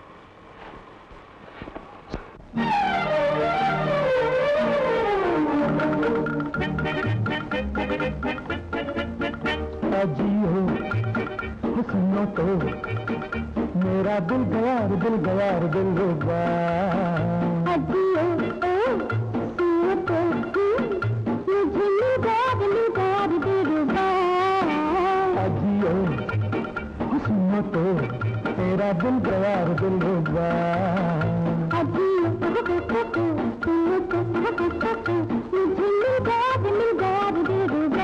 Speaker 7: जियो हुस्नो तो मेरा दिल गयार दिल रुबा।
Speaker 2: जियो तो मुझे निगार दिल रुबा।
Speaker 7: जियो हुस्नो तो तेरा दिल गयार दिल रुबा।
Speaker 2: मुझे निगार दिल रुबा।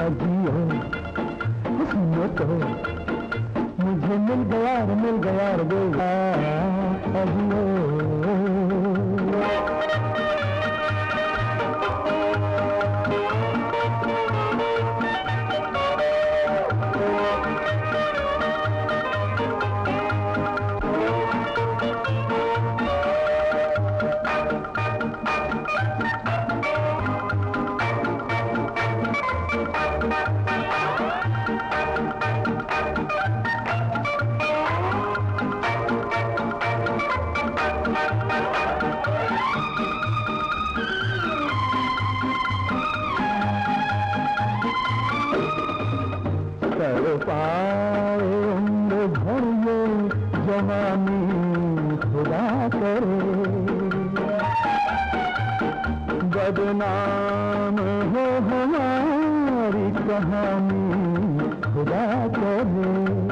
Speaker 7: अजियो हुस्न तो मुझे मिल गया बेगा अजियो। पाए उम्र भर ये जवानी खुदा करे, बदनाम हो हमारी कहानी खुदा करे।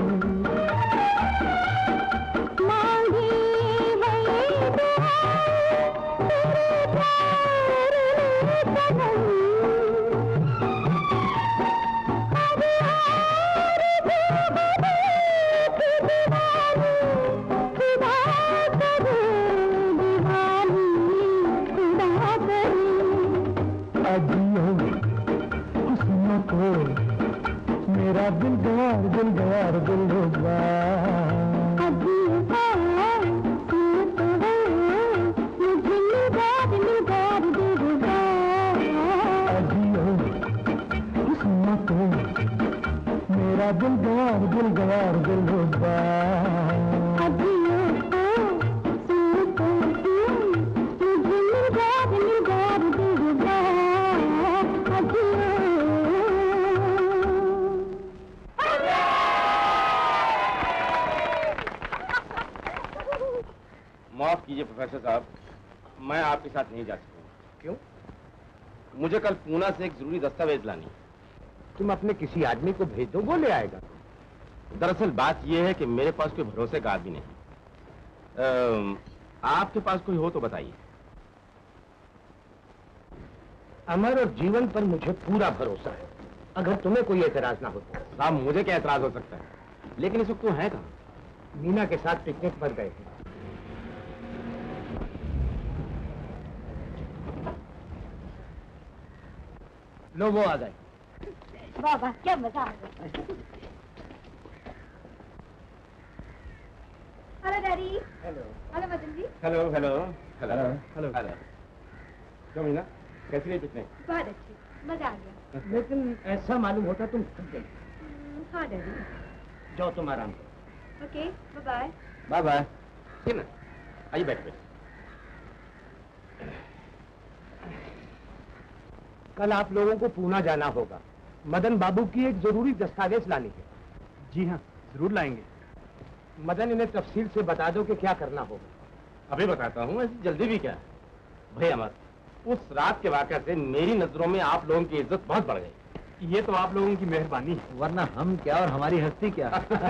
Speaker 7: मेरा दिल रुबा मेरा दिल रुबा
Speaker 8: माफ कीजिए प्रोफेसर साहब, मैं आपके साथ नहीं जा सकूंगा। क्यों? मुझे कल पूना से एक जरूरी दस्तावेज लानी।
Speaker 9: तुम अपने किसी आदमी को भेज दो, वो ले आएगा।
Speaker 8: दरअसल बात यह है कि मेरे पास कोई भरोसे का आदमी नहीं। आपके पास कोई हो तो बताइए।
Speaker 9: अमर और जीवन पर मुझे पूरा भरोसा है, अगर तुम्हें कोई एतराज ना हो तो।
Speaker 8: साहब मुझे क्या एतराज हो सकता है, लेकिन इस वक्त तो है कहाँ?
Speaker 9: मीना के साथ पिकनिक पर गए हैं। लो वो आ गए।
Speaker 2: वाह वाह क्या मजा आ गया। Hello daddy.
Speaker 9: Hello.
Speaker 2: Hello Madan ji.
Speaker 8: Hello hello
Speaker 9: hello hello
Speaker 8: hello. क्यों मीना, कैसी रही पिकनिक?
Speaker 2: बहुत अच्छी, मजा आ गया।
Speaker 9: लेकिन ऐसा मालूम होता तुम थक गई।
Speaker 2: हाँ डैडी।
Speaker 9: जाओ तुम आराम करो।
Speaker 2: Okay bye
Speaker 8: bye bye. ठीक ना, आइए बैठ।
Speaker 9: कल आप लोगों को पूना जाना होगा। मदन बाबू की एक जरूरी दस्तावेज लानी है।
Speaker 3: जी हाँ, जरूर लाएंगे।
Speaker 9: मदन इन्हें तफसील से बता दो कि क्या करना होगा।
Speaker 8: अभी बताता हूँ, ऐसी जल्दी भी क्या है। भाई अमर, उस रात के वाक़या से मेरी नजरों में आप लोगों की इज्जत बहुत बढ़ गई।
Speaker 3: ये तो आप लोगों की मेहरबानी है,
Speaker 1: वरना हम क्या और हमारी हस्ती क्या।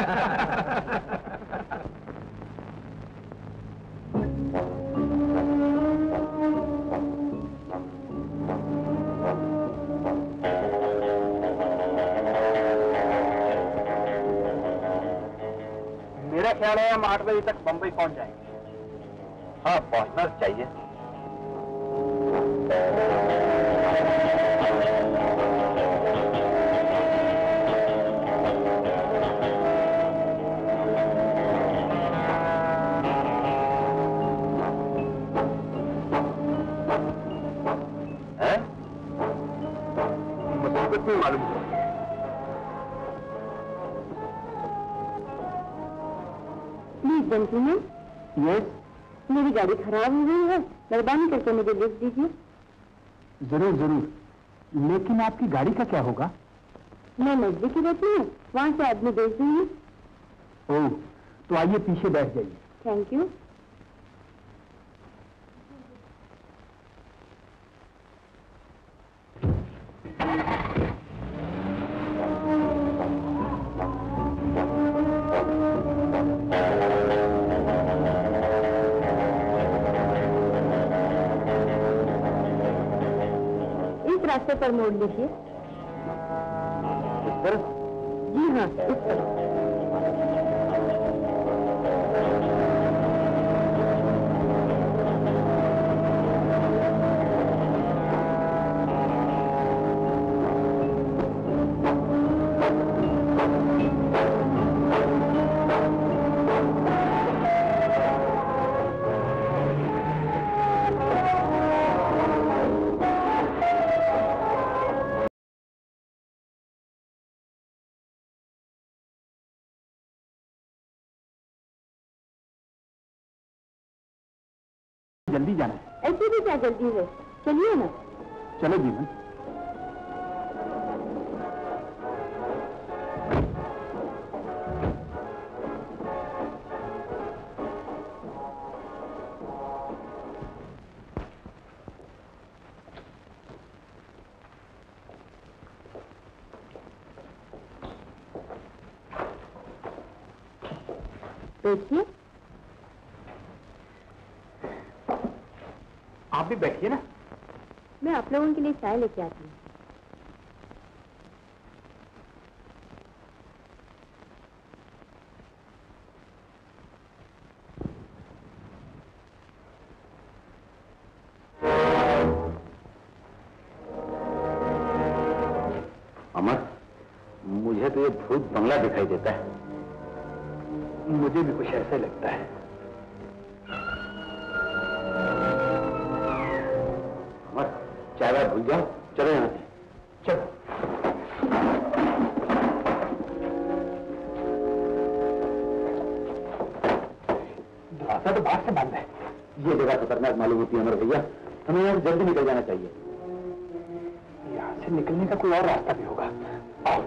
Speaker 6: मेरा ख्याल है हम 8 बजे तक बंबई पहुंच जाएंगे।
Speaker 8: हाँ, पहुंचना चाहिए। मुसीबत में मालूम हो।
Speaker 2: Please gentleman.
Speaker 9: यस,
Speaker 2: मेरी गाड़ी खराब हो गई है, मेहरबानी करके मुझे लिफ्ट दीजिए।
Speaker 9: जरूर जरूर, लेकिन आपकी गाड़ी का क्या होगा?
Speaker 2: मैं नजदीक ही रहती हूँ, वहाँ से आदमी भेज दूंगी।
Speaker 9: ओह, तो आइए पीछे बैठ जाइए।
Speaker 2: Thank you. इस रास्ते पर मोड़ लीजिए।
Speaker 9: तरफ?
Speaker 7: जी हाँ, इस तरफ।
Speaker 9: जल्दी जाना है।
Speaker 2: ऐसी भी क्या जल्दी है, चलिए ना।
Speaker 9: चलो जीवन।
Speaker 2: बैठिए।
Speaker 9: आप भी बैठिए ना।
Speaker 2: मैं आप लोगों के लिए चाय लेके आती हूँ।
Speaker 9: अमर, मुझे तो ये भूत बंगला दिखाई देता है। मुझे भी कुछ ऐसे लगता है। अमर, चाय वाय भूल जाओ, चलो यहाँ से। चलो। दरवाजा तो बाहर से बंद है। ये जगह खतरनाक मालूम होती है अमर भैया, हमें यहाँ से जल्दी निकल जाना चाहिए। यहाँ से निकलने का कोई और रास्ता भी होगा। आओ।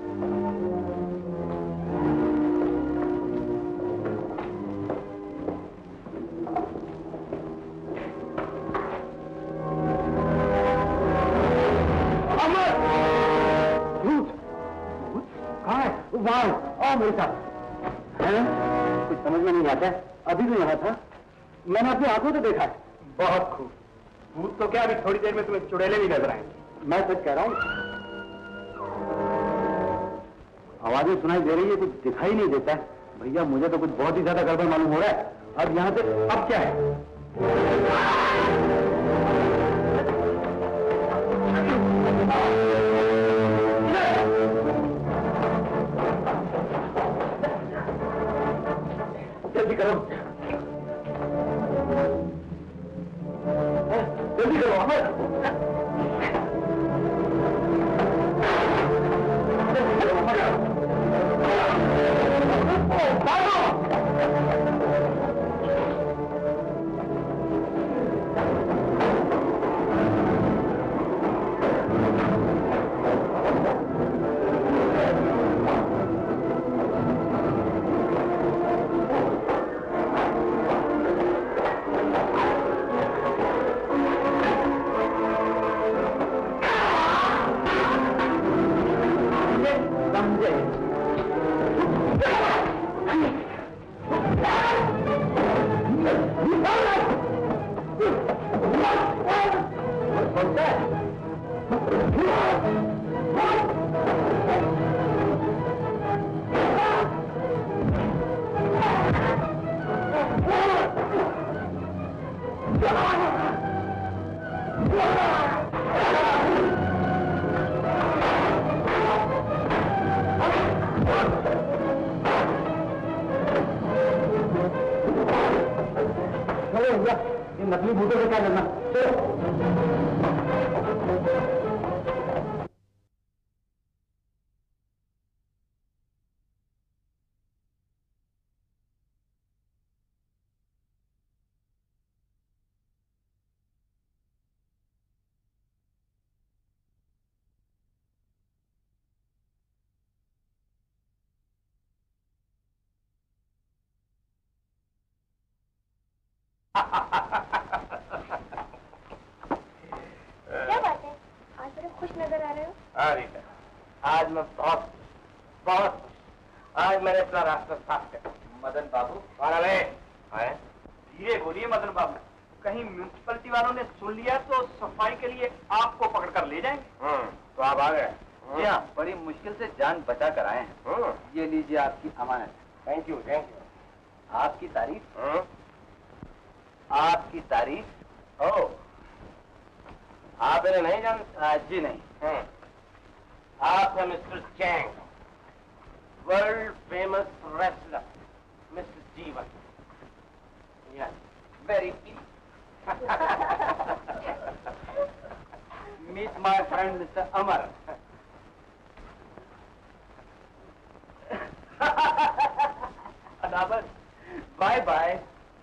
Speaker 9: आओ मेरे साथ। कुछ समझ में नहीं आता, अभी तो यहाँ था, मैंने अपनी आंखों से देखा है। बहुत खूब। भूत तो क्या, अभी थोड़ी देर में तुम्हें चुड़ैले भी नजर आएंगे। मैं सच कह रहा हूँ। आवाजें सुनाई दे रही है, कुछ दिखाई नहीं देता है। भैया मुझे तो कुछ बहुत ही ज्यादा गड़बड़ मालूम हो रहा है। अब यहाँ से अब क्या है? जल्दी करो, जल्दी करो अमर। नकली भूतों से क्या करना? चलो।
Speaker 2: क्या बात है, आज बड़े खुश नजर आ रहे हो।
Speaker 8: हाँ रीटा, आज मैं बहुत बहुत आज मैंने अपना रास्ता साफ कर। मदन बाबू कौन है? धीरे बोलिए मदन बाबू, कहीं म्यूनिसिपैलिटी वालों ने सुन लिया तो सफाई के लिए आपको पकड़ कर ले जाएंगे। तो आप आ गए। जी हाँ, बड़ी मुश्किल से जान बचा कर आए हैं। ये लीजिए आपकी अमानत।
Speaker 6: Thank you, thank you.
Speaker 8: आपकी तारीफ? आपकी तारीफ?
Speaker 6: ओह, आप इन्हें नहीं जानते?
Speaker 8: जी नहीं।
Speaker 6: आप हैं Mr Chang, world famous wrestler, Mr Jeevan.
Speaker 8: Yes, very please. Meet my friend Mr Amar. अदाबत, bye bye.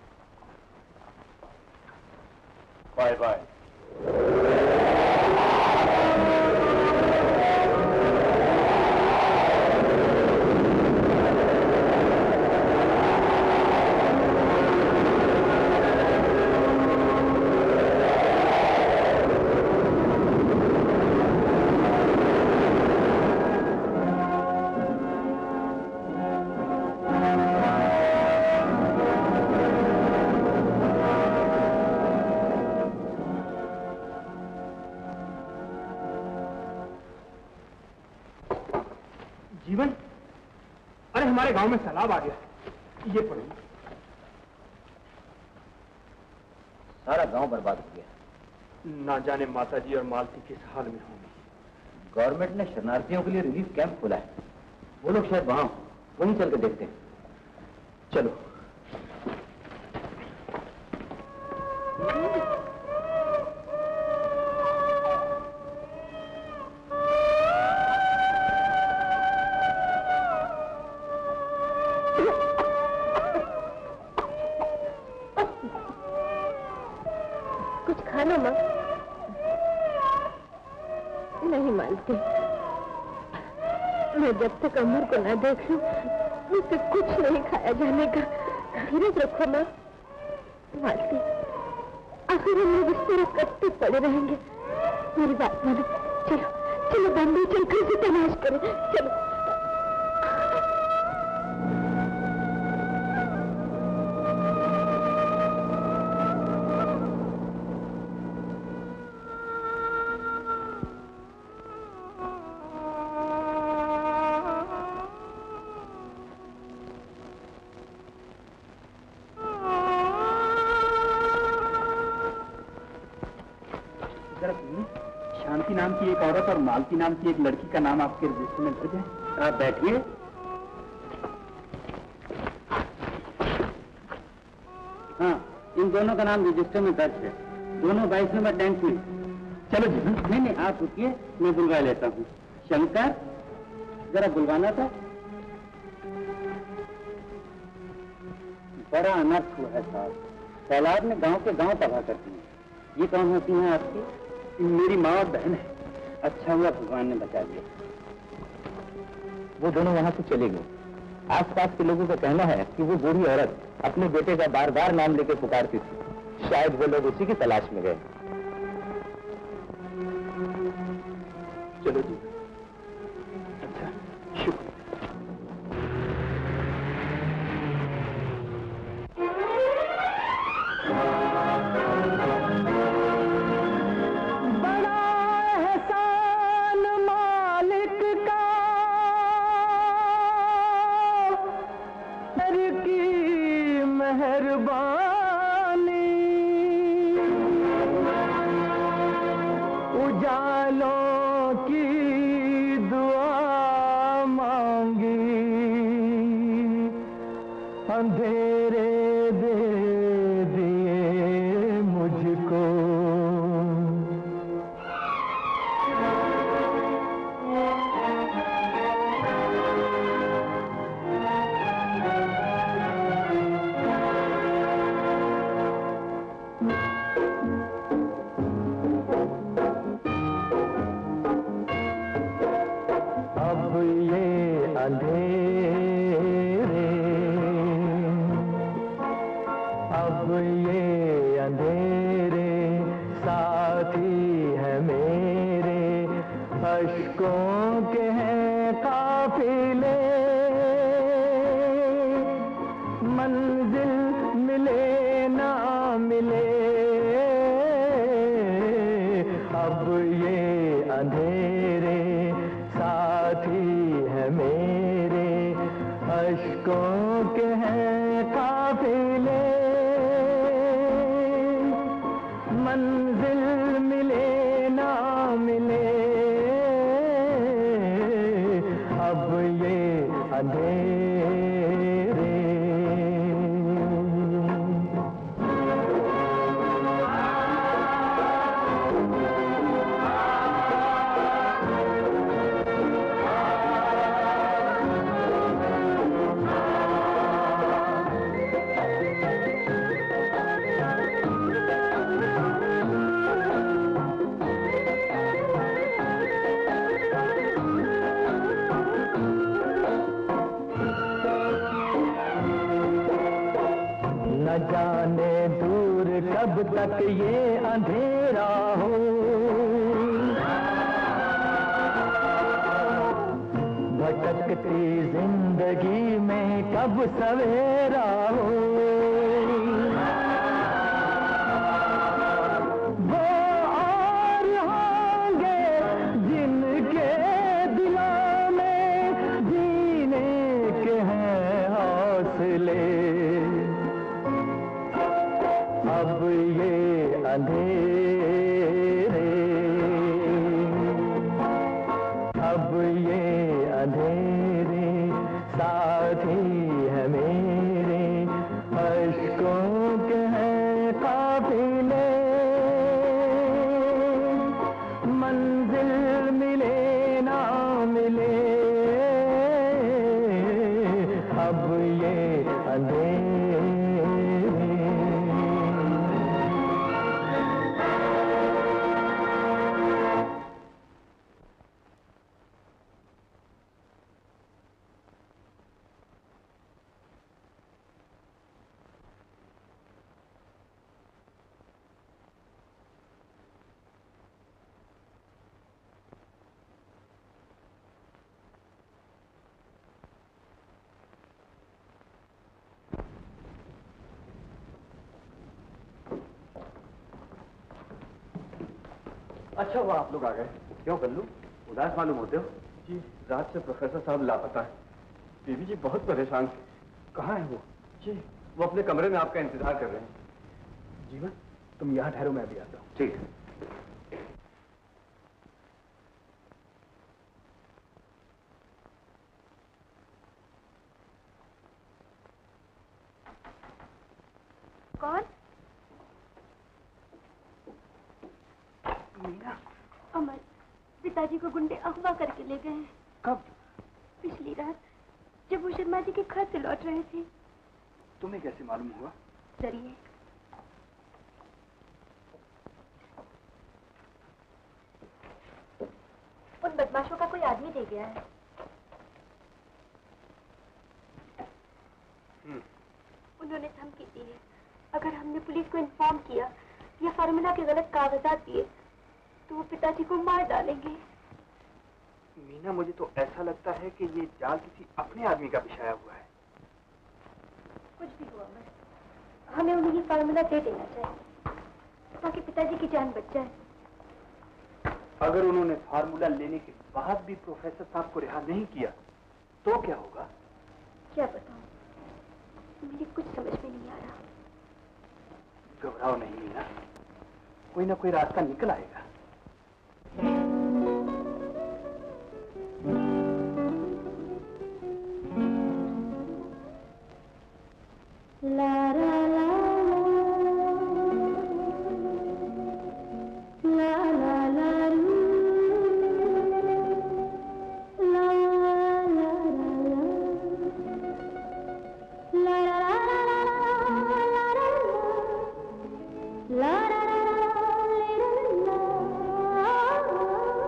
Speaker 6: Bye bye.
Speaker 9: Jeevan, अरे हमारे गांव में सैलाब आ गया है। ये पढ़िए।
Speaker 8: सारा गांव बर्बाद हो गया।
Speaker 9: ना जाने माताजी और मालती किस हाल में होंगी।
Speaker 8: गवर्नमेंट ने शरणार्थियों के लिए रिलीफ कैंप खोला है। वो लोग शायद वहां, वहीं चल के देखते हैं।
Speaker 9: चलो।
Speaker 2: कुछ खाना माँ। नहीं मानती, मैं जब तक अमर को न देख लूं मुझसे कुछ नहीं खाया जाने का। धीरज रखो माँ। मालती, आखिर हम लोग इस तरह कब तक पड़े रहेंगे? मेरी बात मानो। चलो चलो बंदी, चल फिर से तलाश करें। चलो।
Speaker 9: शांति नाम की एक औरत और मालती नाम की एक लड़की का नाम आपके रजिस्टर में दर्ज है।
Speaker 8: आप बैठिए। हाँ, इन दोनों का नाम रजिस्टर में दर्ज है। दोनों 22 नंबर टैंक में।
Speaker 9: चलो जी।
Speaker 8: नहीं नहीं, आप रुकिए, मैं बुलवा लेता हूँ। शंकर, जरा बुलवाना था। बड़ा अनर्थ हुआ है साहब। सैलाब ने गांव के गांव तबाह कर दिए। ये कौन होती हैं आपकी?
Speaker 9: मेरी माँ और बहन है।
Speaker 8: अच्छा हुआ भगवान ने बचा दिया।
Speaker 10: वो दोनों वहां से चले गए। आसपास के लोगों का कहना है कि वो बूढ़ी औरत अपने बेटे का बार बार नाम लेकर पुकारती थी। शायद वो लोग उसी की तलाश में गए।
Speaker 9: चलो जी। अच्छा, शुक्रिया।
Speaker 7: अंधेरे दे दिए मुझको, अब ये अंधेरे, अब ये अंधेरे साथी है मेरे, अश्कों के हैं काफिले, मंजिल मिले ना मिले, अब ये अंधेरे अश्कों के हैं काफिले, मंजिल मिले ना मिले, अब ये अंधेरे। न जाने दूर कब तक ये अंधेरा हो, भटकती जिंदगी में कब सवेरा हो। वो और होंगे जिनके दिलों में जीने के हैं हौसले, अब ये अंधेरे, अब ये अंधेरे साथी है मेरे, अश्कों के हैं काफिले, मंजिल मिले ना मिले, अब ये अंधेरे।
Speaker 9: अच्छा हुआ आप लोग आ गए। क्यों कल्लू, उदास मालूम होते हो? जी, रात से प्रोफेसर साहब लापता है। बीबी जी बहुत परेशान थे। कहाँ है वो? जी, वो अपने कमरे में आपका इंतजार कर रहे हैं। जीवन, तुम यहाँ ठहरो, मैं भी आता हूँ। ठीक है।
Speaker 2: कौन?
Speaker 9: मीना।
Speaker 2: अमर, पिताजी को गुंडे अगवा करके ले गए हैं।
Speaker 9: कब?
Speaker 2: पिछली रात, जब वो शर्मा जी के घर से लौट रहे थे।
Speaker 9: तुम्हें कैसे मालूम हुआ?
Speaker 2: डरिए। उन बदमाशों का कोई आदमी दे गया है। उन्होंने धमकी दी है, अगर हमने पुलिस को इन्फॉर्म किया या फार्मूला के गलत कागजात दिए तो वो पिताजी को मार डालेंगे।
Speaker 9: मीना, मुझे तो ऐसा लगता है कि ये जाल किसी अपने आदमी का बिछाया हुआ है।
Speaker 2: कुछ भी हुआ मत, हमें उन्हें ये फार्मूला दे देना चाहिए ताकि पिताजी की जान बच जाए।
Speaker 9: अगर उन्होंने फार्मूला लेने के बाद भी प्रोफेसर साहब को रिहा नहीं किया तो क्या होगा?
Speaker 2: क्या बताऊं, मेरी कुछ समझ में नहीं आ रहा।
Speaker 9: घबराओ नहीं मीना, कोई ना कोई रास्ता निकल आएगा।
Speaker 2: ला ला ला ला ला ला ला ला ला ला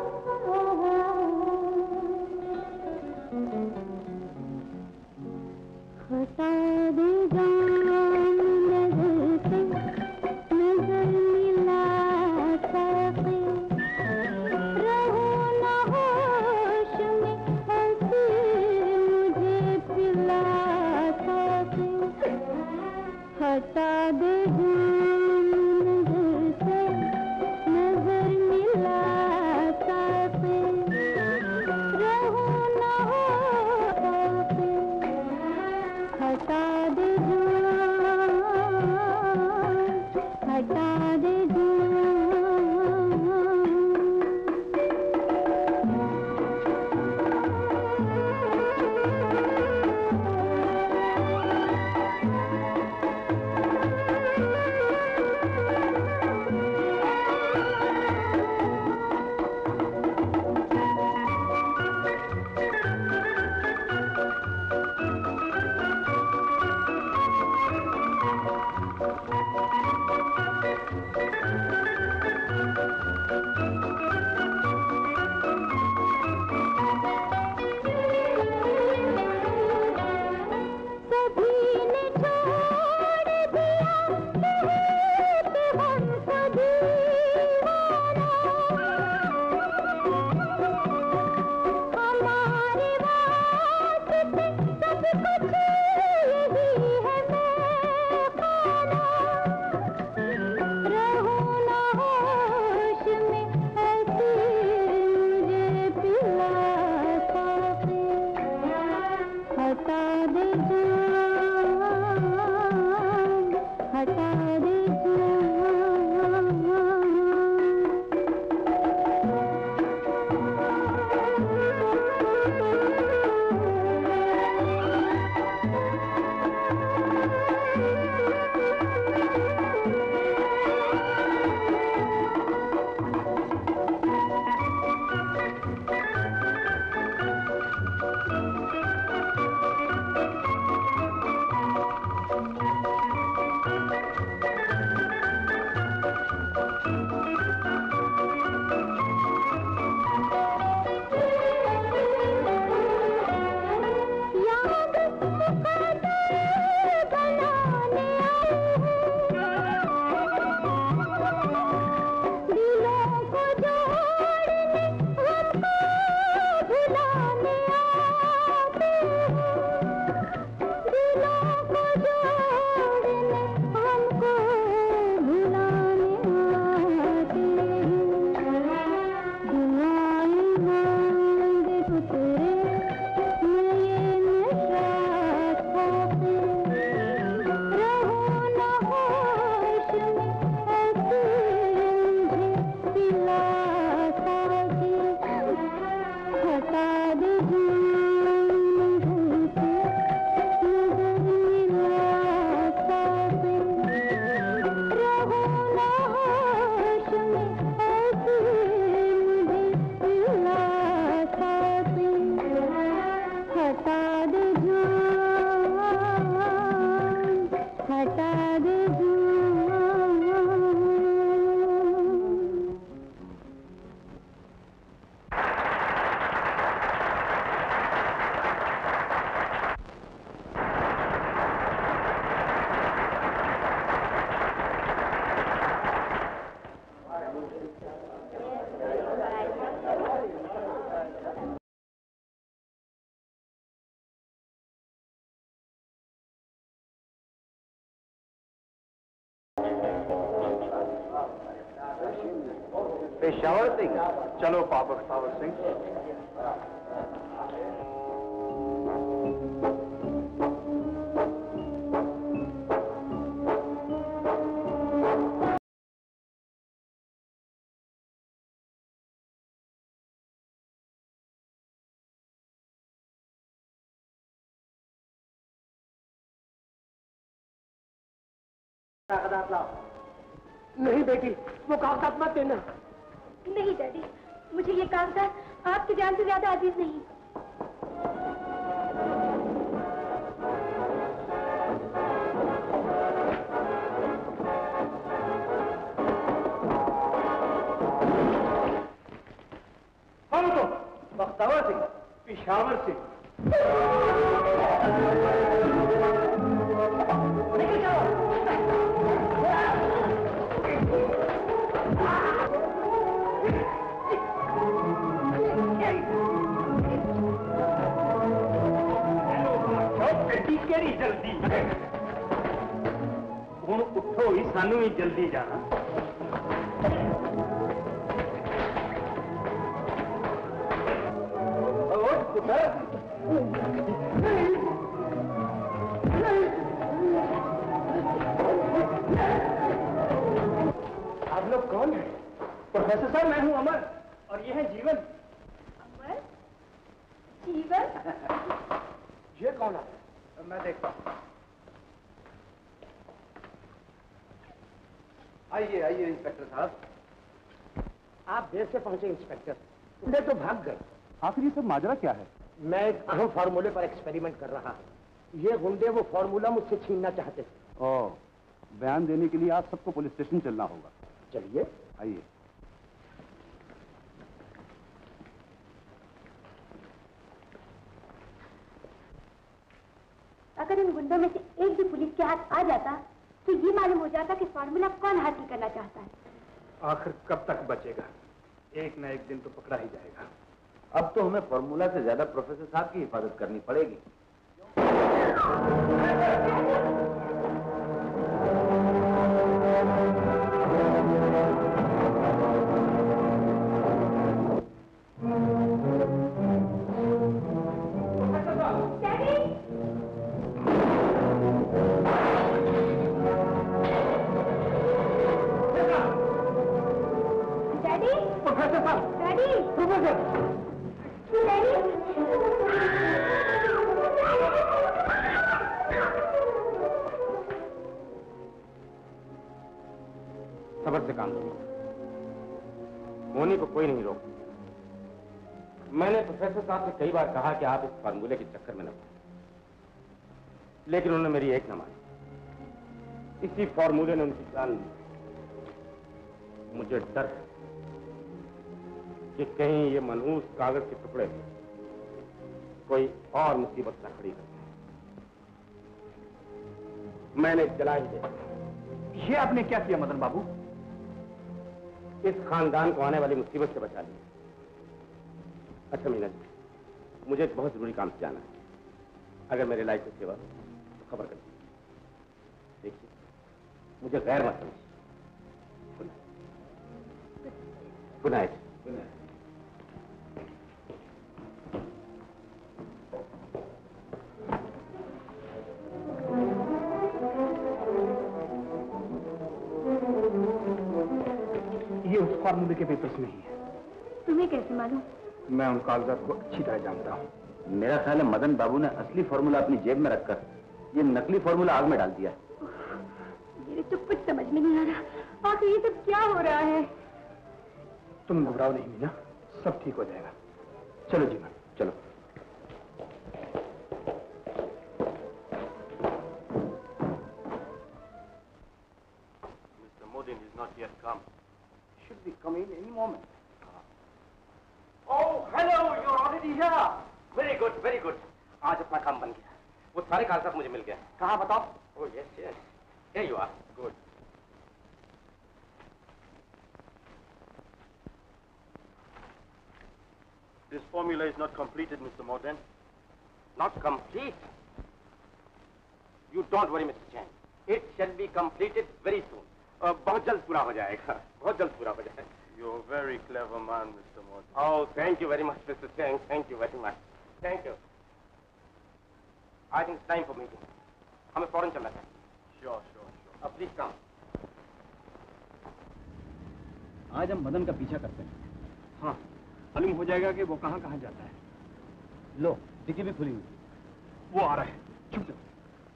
Speaker 8: पेशावर सिंह।
Speaker 6: चलो पाप बख्तावर सिंह।
Speaker 4: नहीं बेटी, वो कागजात मत देना।
Speaker 2: नहीं डैडी, मुझे ये कागजात आपकी जान से ज्यादा अजीज नहीं।
Speaker 6: कौन तो? बख्तावर सिंह, पेशावर सिंह।
Speaker 4: लेके जाओ।
Speaker 6: केड़ी जल्दी हुण उठो ही, सानू ही जल्दी जाना।
Speaker 4: आप लोग कौन हैं?
Speaker 6: प्रोफेसर साहब, मैं हूं अमर और ये है जीवन।
Speaker 2: अमर? जीवन?
Speaker 4: ये कौन है?
Speaker 8: मैं देखता हूँ। आइए आइए इंस्पेक्टर साहब।
Speaker 4: आप देर से पहुंचे इंस्पेक्टर, उन्हें तो भाग गए।
Speaker 9: आखिर ये सब माजरा क्या है?
Speaker 4: मैं एक अहम फार्मूले पर एक्सपेरिमेंट कर रहा हूँ। ये गुंडे वो फार्मूला मुझसे छीनना चाहते थे।
Speaker 9: ओह, बयान देने के लिए आप सबको पुलिस स्टेशन चलना होगा।
Speaker 4: चलिए।
Speaker 9: आइए।
Speaker 2: अगर इन गुंडों में से एक भी पुलिस के हाथ आ जाता तो ये मालूम हो जाता कि फार्मूला कौन हासिल करना चाहता है।
Speaker 6: आखिर कब तक बचेगा? एक न एक दिन तो पकड़ा ही जाएगा।
Speaker 10: अब तो हमें फॉर्मूला से ज्यादा प्रोफेसर साहब की हिफाजत करनी पड़ेगी।
Speaker 8: सब्र से काम लो। मोनी को कोई नहीं रोक। मैंने प्रोफेसर साहब से कई बार कहा कि आप इस फार्मूले के चक्कर में न पड़े, लेकिन उन्होंने मेरी एक न मानी। इसी फार्मूले ने उनकी जान ली। मुझे डर है कि कहीं ये मनहूस कागज के टुकड़े कोई और मुसीबत न खड़ी कर। मैंने जला ही दिया।
Speaker 6: ये आपने क्या किया मदन बाबू?
Speaker 8: इस खानदान को आने वाली मुसीबत से बचा लिया। अच्छा मीना जी, मुझे एक बहुत जरूरी काम से जाना है। अगर मेरे लाइफ से सेवा तो खबर कर दीजिए। देखिए, मुझे गैर मत समझिए। Good night.
Speaker 6: ये उस फार्मूले के पेपर्स में ही है।
Speaker 2: तुम्हें कैसे मालूम?
Speaker 6: मैं उन कागजात को अच्छी तरह जानता हूँ।
Speaker 10: मेरा ख्याल है मदन बाबू ने असली फॉर्मूला अपनी जेब में रखकर ये नकली फॉर्मूला आग में डाल दिया है।
Speaker 2: मेरे तो कुछ समझ में नहीं आ रहा। आखिर ये सब क्या हो रहा है?
Speaker 6: तुम घबराओ नहीं मीना, सब ठीक हो जाएगा। चलो जीवन, चलो।
Speaker 8: Mr. Modin is not yet come.
Speaker 4: Should be coming any moment.
Speaker 8: Oh, hello! You're already here. Very good, very good. आज अपना काम बन गया। वो सारे कागजात मुझे मिल गए।
Speaker 4: कहाँ बताओ?
Speaker 8: Oh yes, yes. Here you are. Good. This formula is not completed, Mr. Modin. Not complete? You don't worry, Mr. Chen. It shall be completed very soon. बहुत जल्द पूरा हो जाएगा। बहुत जल्द पूरा हो जाएगा। You're a very clever man, Mr. Morton. Oh, thank you very much, Mr. Singh. Thank you very much. Thank you. I think it's time for meeting. हमें फौरन चलना है. Sure. अब प्लीज कम.
Speaker 3: आज हम मदन का पीछा करते हैं. हाँ, मालूम हो जाएगा कि वो कहाँ कहाँ जाता है. लो, डिक्की भी खुली हुई. वो आ रहा है. चुप जाओ.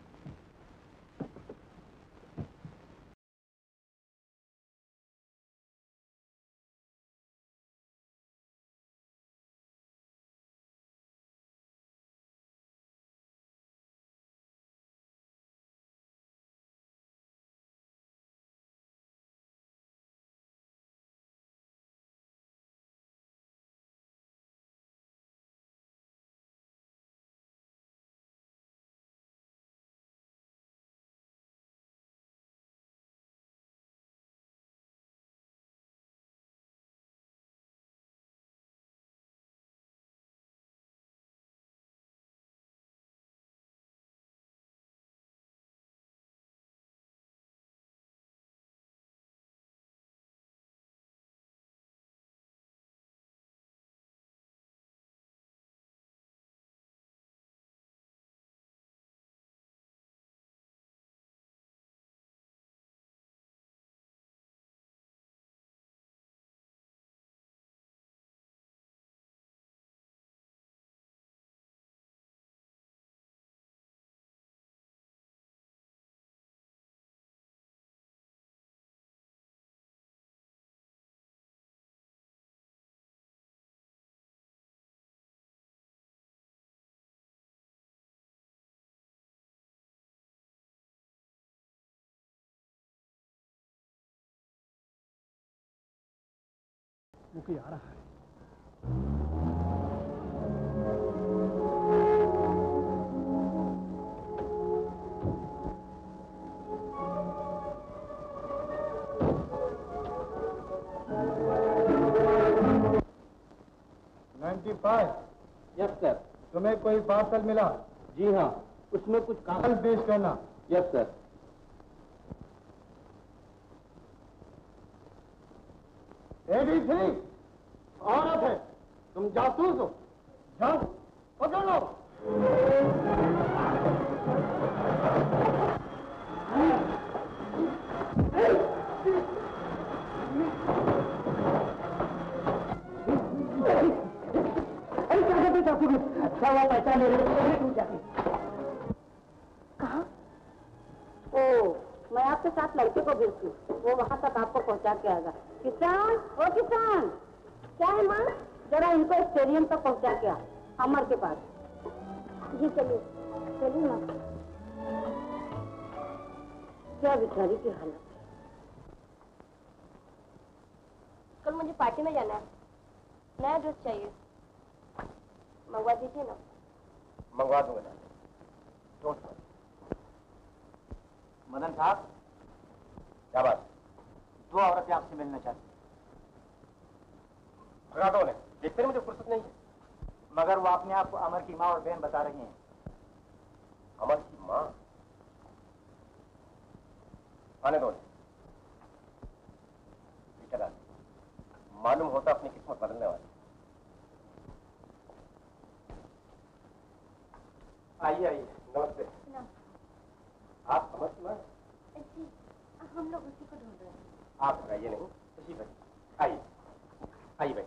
Speaker 3: वो कोई आ रहा है.
Speaker 10: Yes sir. तुम्हें कोई पार्सल मिला? जी हाँ, उसमें कुछ कागज पेश करना. Yes sir.
Speaker 4: 83 औरत है. तुम जासूस हो. जाओ पकड़ लो. अरे क्या करते जासूस? अच्छा हुआ पहचान मेरे टूट जाती.
Speaker 2: कहाँ? ओ, मैं आपके साथ लड़के को भेजती हूँ. वो वहाँ तक आपको पहुँचा के आएगा. किसान, ओ किसान, क्या है माँ? जरा इनको स्टेडियम तक पहुँचा के आ, अमर के पास. जी चलिए माँ. क्या बेचारी की हालत है. कल मुझे पार्टी में जाना है. नया ड्रेस चाहिए. मंगवा दीजिए ना.
Speaker 8: मंगवा दूंगा. Don't worry.
Speaker 10: मदन साहब,
Speaker 8: क्या बात?
Speaker 10: 2 औरतें आपसे मिलना चाहती हैं.
Speaker 8: भगा दो उन्हें. देखते मुझे फुर्सत नहीं है.
Speaker 10: मगर वो अपने आप को अमर की माँ और बहन बता रही हैं.
Speaker 8: अमर की माँ? आने दो उन्हें. मालूम होता अपनी किस्मत बदलने वाली. आइए. नमस्ते. आप अमर की माँ?
Speaker 2: हम लोग उसी को ढूंढ रहे हैं.
Speaker 8: आप आइए नहीं, उसी पर आइए. भाई.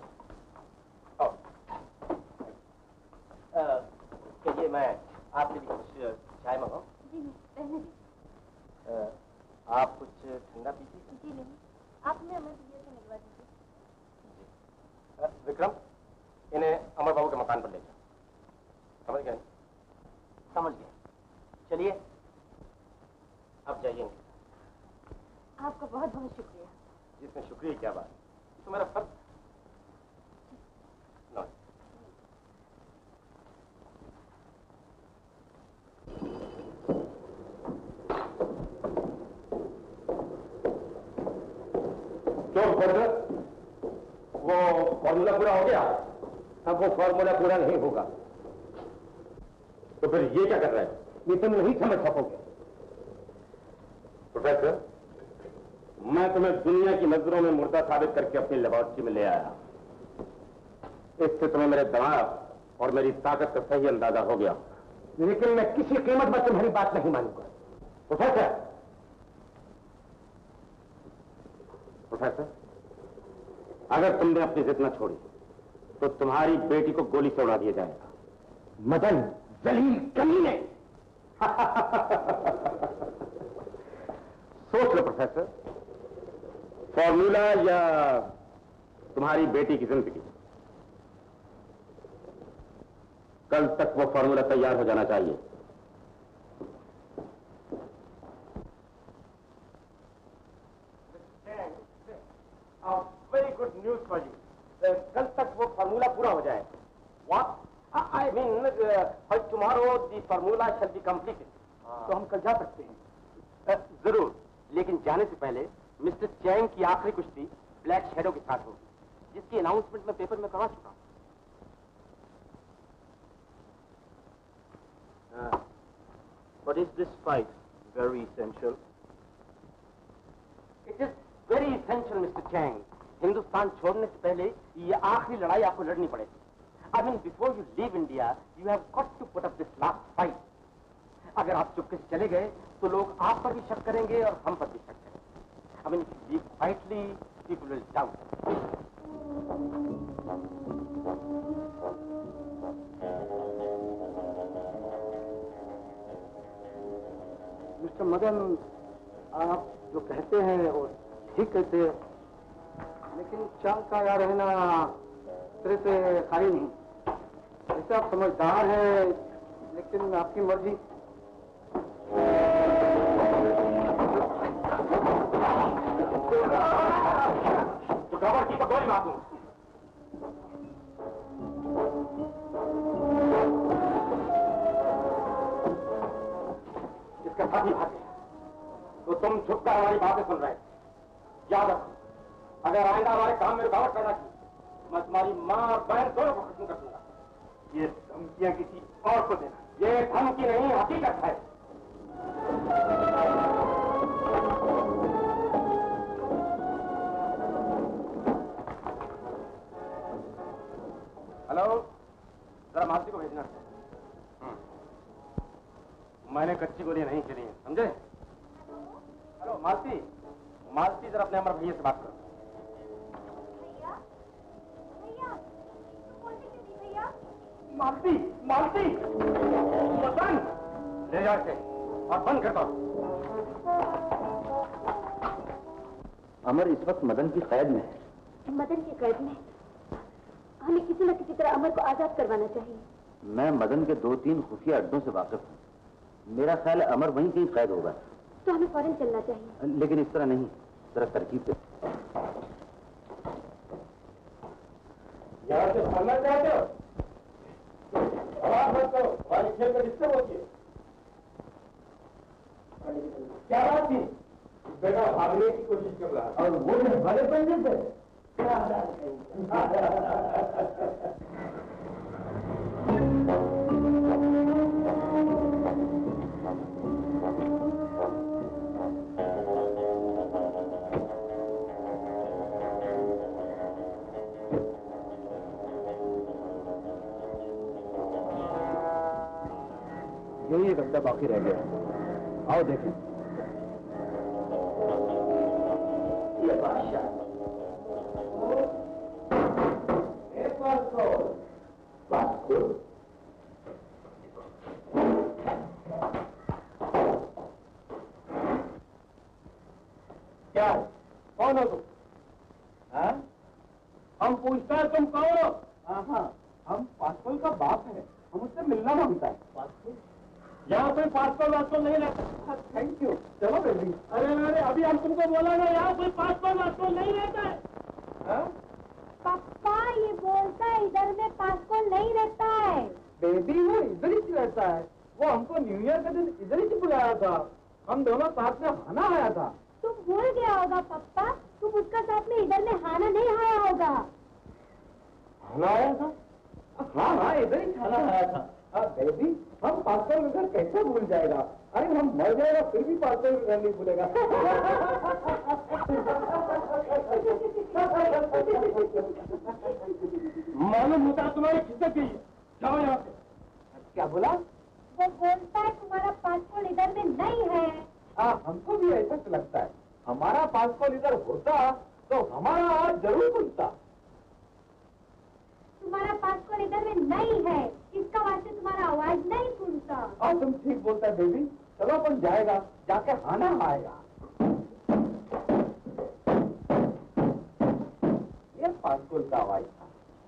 Speaker 8: कहिए, मैं आपके लिए कुछ चाय मंगाऊं?
Speaker 2: जी नहीं, रहने दीजिए.
Speaker 8: आप कुछ ठंडा पीजिए?
Speaker 2: जी नहीं, आपने हमें भैया से मिलवा दीजिए.
Speaker 8: विक्रम, इन्हें अमर बाबू के मकान पर ले जाओ. समझ गए?
Speaker 10: समझ गए. चलिए
Speaker 8: अब जाइए.
Speaker 2: आपका बहुत बहुत शुक्रिया.
Speaker 8: जिसमें शुक्रिया क्या बात. तो मेरा फर्ज. वो फॉर्मूला पूरा हो गया. अब वो फॉर्मूला पूरा नहीं होगा. तो फिर ये क्या कर रहे हैं? ये तुम नहीं समझ सकोगे. प्रोफेसर,
Speaker 9: मैं तुम्हें दुनिया की नजरों में मुर्दा साबित करके अपनी लेबोरेटरी में ले आया। इससे तुम्हें मेरे दिमाग और मेरी ताकत का सही अंदाजा हो गया। लेकिन मैं किसी कीमत पर तुम्हारी बात नहीं मानूंगा। प्रोफेसर, अगर तुमने अपनी जिद न छोड़ी तो तुम्हारी बेटी को गोली से उड़ा दिया जाएगा। मदन, जलील कमीने। सोच लो प्रोफेसर, फॉर्मूला या तुम्हारी बेटी की जिंदगी। कल तक वो फॉर्मूला तैयार हो जाना चाहिए। Very good news for you. कल तक वो फॉर्मूला पूरा हो जाए। What? I mean by tomorrow the formula shall be completed.
Speaker 6: तो हम कल जा सकते हैं?
Speaker 9: जरूर, लेकिन जाने से पहले मिस्टर चैंग की आखिरी कुश्ती ब्लैक शैडो के साथ होगी, जिसकी अनाउंसमेंट मैं पेपर में करवा चुका हूं।
Speaker 10: But is this fight very essential?
Speaker 9: It is very essential, Mr. Chang. Hindustan छोड़ने से पहले ये आखिरी लड़ाई आपको लड़नी पड़ेगी। I mean, before you leave India, you have got to put up this last fight. अगर आप चुपके से चले गए तो लोग आप पर भी शक करेंगे और हम पर भी शक करेंगे। I mean, if you leave quietly, people will doubt.
Speaker 6: Mr Madan, आप जो कहते हैं वो ठीक कहते हैं, लेकिन चाल का यार रहना तरह से खाई नहीं। जैसे आप समझदार हैं, लेकिन आपकी मर्जी।
Speaker 9: तो खबर की गोली मार दूं। इसका साथी भाग गया तो तुम छुपकर हमारी बातें सुन रहे थे। याद रखो, अगर आइंदा हमारे काम में रुकावट पैदा की, मैं तुम्हारी माँ और बहन दोनों को खत्म कर दूंगा। ये धमकियां किसी और को देना। ये धमकी नहीं, हकीकत है। हेलो, जरा मालती को भेजना। मैंने कच्ची गोलियां नहीं चली हैं, समझे? हेलो मालती, मालती जरा अपने अमर भैया से बात करो। मालती, मालती, मदन, ले जाओ इसे और बंद कर दो।
Speaker 10: अमर इस वक्त मदन की कैद में है।
Speaker 2: मदन की कैद में? हमें किसी न किसी तरह अमर को आजाद करवाना चाहिए।
Speaker 10: मैं मदन के 2-3 खुफिया अड्डों से वाकिफ हूँ। मेरा ख्याल है अमर वहीं कहीं कैद होगा।
Speaker 2: तो हमें फौरन चलना चाहिए।
Speaker 10: लेकिन इस तरह नहीं, जरा तरकीब से।
Speaker 9: यहाँ से भागना चाहते हो? हमारे खेल में डिस्टर्ब होती है। क्या बात थी? बेटा भागने की कोशिश कर रहा है और वो भले पंजे से।
Speaker 10: यही एक अड्डा बाकी रह गया। आओ देखें।
Speaker 4: ये बादशाह
Speaker 9: क्या कौन हो तुम? हम पूछते हैं तुम कौन हो?
Speaker 6: हाँ, हम पासपोल का बाप है, हम उससे मिलना मांगता है।
Speaker 9: यहाँ कोई पासपोर्ट वासपोर्ट नहीं रहता।
Speaker 6: Thank you. चलो बेबी।
Speaker 9: अरे अभी हम तुमको बोला ना, यहाँ कोई पासपोर्ट वासपोर्ट नहीं रहता है।
Speaker 2: पापा ये बोलता है इधर में पासपोर्ट नहीं रहता है।
Speaker 6: बेबी वो इधर ही रहता है। वो हमको न्यू ईयर के दिन इधर ही बुलाया था। हम दोनों साथ में खाना आया था।
Speaker 2: तुम भूल गया होगा पप्पा, तुम उसका साथ में इधर में खाना नहीं खाया होगा।
Speaker 9: खाना आया था?
Speaker 6: हाँ, इधर ही खाना आया था। बेबी, हम पासपोर्ट वगैरह कैसे भूल जाएगा?
Speaker 9: अरे हम मर जाएगा फिर भी पार्सल घर नहीं खुलेगा। मालूम होता है तुम्हारी खिदमत गई है, जाओ यहाँ से। क्या बोला?
Speaker 2: वो बोलता है तुम्हारा पासपोर्ट इधर में नहीं है।
Speaker 9: हाँ, हमको भी ऐसा लगता है। हमारा पासपोर्ट इधर होता तो हमारा आवाज जरूर सुनता।
Speaker 2: तुम्हारा पासपोर्ट इधर में नहीं है, इसका वास्ते तुम्हारा आवाज नहीं सुनता।
Speaker 9: हाँ, तुम ठीक बोलता है बेबी। चलो अपन जाएगा, जाके खाना आएगा। ये पासपोर्ट का आवाज था।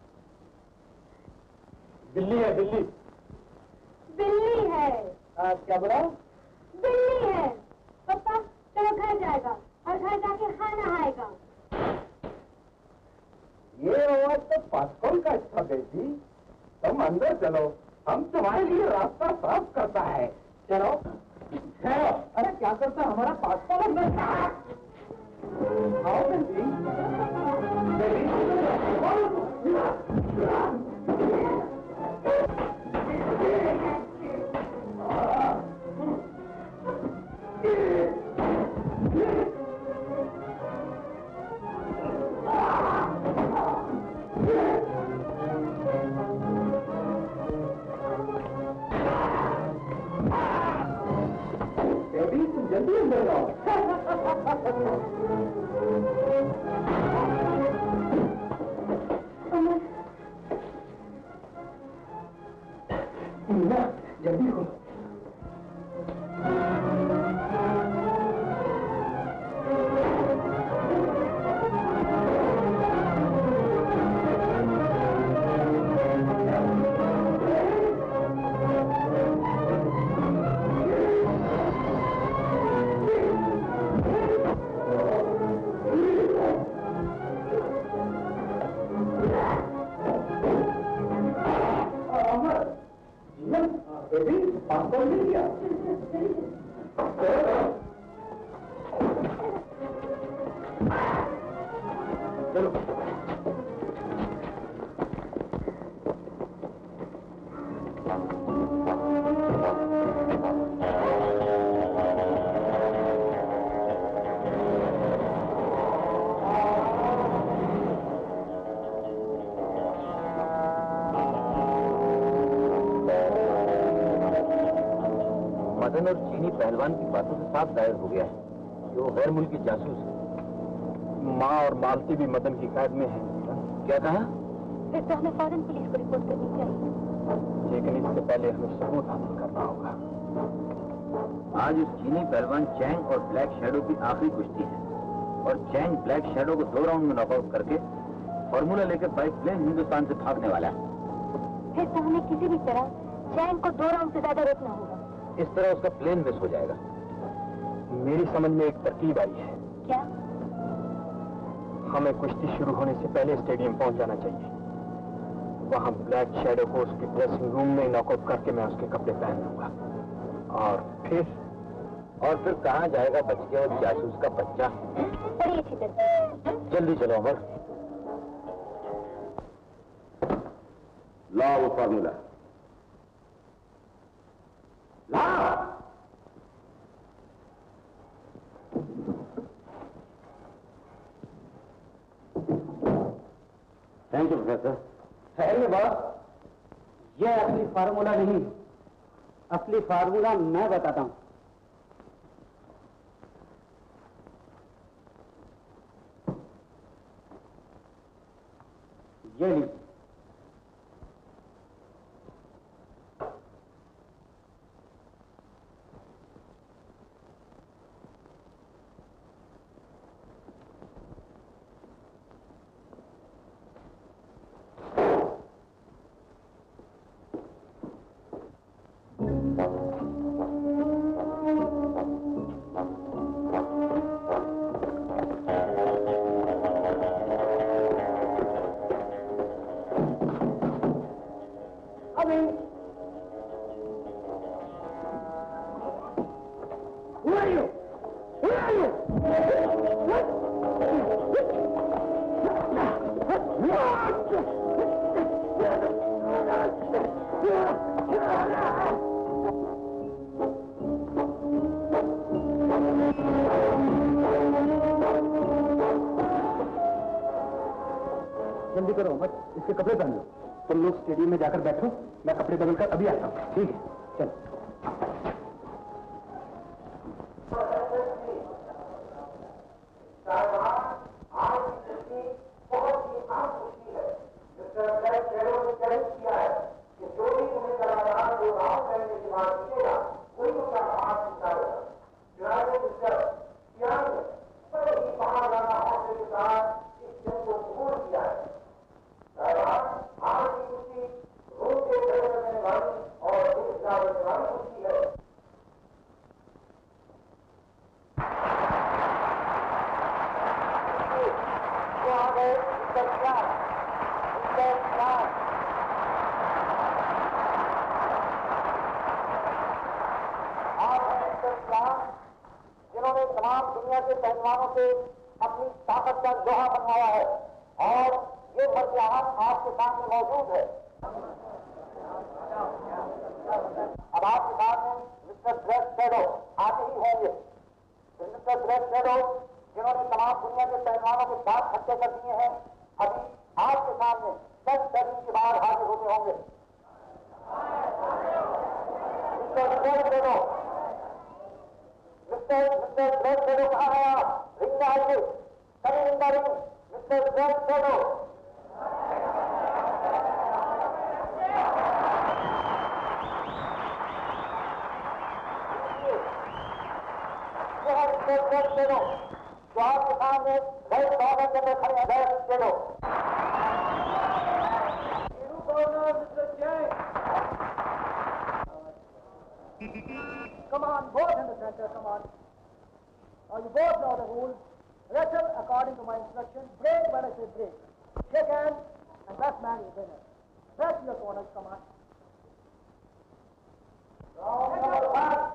Speaker 9: बिल्ली है, बिल्ली।
Speaker 2: बिल्ली है।
Speaker 9: क्या बोला?
Speaker 2: बिल्ली है। पापा चलो घर जाएगा और घर जाके खाना आएगा।
Speaker 9: ये आवाज तो पासपोर्ट का था बेटी। तुम अंदर चलो, हम तुम्हारे लिए रास्ता साफ करता है। चलो। अरे क्या करता है हमारा पासपोर्ट अंदर? आओ बेटी। बेबी तुम जल्दी अंदर जाओ। जल्दी हो। पासपोर्ट मिल गया। चलो
Speaker 10: मदन और चीनी पहलवान की बातों से साफ जाहिर हो गया है कि वो गैर मुल्की जासूस है।
Speaker 3: माँ और मालती भी मदन की कैद में है।
Speaker 10: क्या कहा?
Speaker 2: फिर तो हमें फौरन पुलिस को रिपोर्ट करनी चाहिए।
Speaker 3: लेकिन इससे पहले हमें सबूत हासिल करना होगा।
Speaker 10: आज उस चीनी पहलवान चैंग और ब्लैक शैडो की आखिरी कुश्ती है और चैंग ब्लैक शैडो को 2 राउंड में नॉकआउट करके फॉर्मूला लेकर बाइक प्लेन हिंदुस्तान से भागने वाला है।
Speaker 2: फिर तो हमें किसी भी तरह चैंग को 2 राउंड से ज्यादा रोकना होगा।
Speaker 10: इस तरह उसका प्लेन मिस हो जाएगा।
Speaker 3: मेरी समझ में एक तरकीब आई है।
Speaker 2: क्या?
Speaker 3: हमें कुश्ती शुरू होने से पहले स्टेडियम पहुंच जाना चाहिए। वहां ब्लैक शैडो को उसके ड्रेसिंग रूम में नॉकआउट करके मैं उसके कपड़े पहन लूंगा। और फिर
Speaker 10: कहाँ जाएगा बच गया वो जासूस का बच्चा?
Speaker 2: बड़ी अच्छी तरकीब।
Speaker 10: जल्दी चलो अमर। लाओ वो फॉर्मूला। Thank you professor.
Speaker 9: है बॉस, ये असली फार्मूला नहीं, असली फार्मूला मैं बताता हूं। ये लीजिए। इसके कपड़े पहन लो। तुम लोग स्टेडियम में जाकर बैठो, मैं कपड़े बदल कर अभी आता हूँ। ठीक है, चलो।
Speaker 11: जिन्होंने तमाम दुनिया के पहलवानों से अपनी ताकत का लोहा बनवाया है और ये मर्यादा आपके सामने मौजूद है। अब आपके सामने मिस्टर ब्लैक शैडो आते ही होंगे। मिस्टर ब्लैक शैडो जिन्होंने तमाम दुनिया के पहलवानों के साथ हत्या कर दिए हैं, अभी आपके सामने 10 सेकंड के बाद हाजिर होते होंगे। Mr Black Shadow, Mr Black Shadow कहाँ है आप? रिंग में आइए, कभी ring ring. Mr Black Shadow, Mr Black Shadow जो आपके सामने रेड कॉर्नर के अंदर खड़े हैं। Black Shadow,
Speaker 4: Come on, both in the center, come on. Now you both know the rules. Wrestle according to my instructions. Break when I say break. Shake hands, and best man is winner. Press your corners, come on.
Speaker 11: round number 1.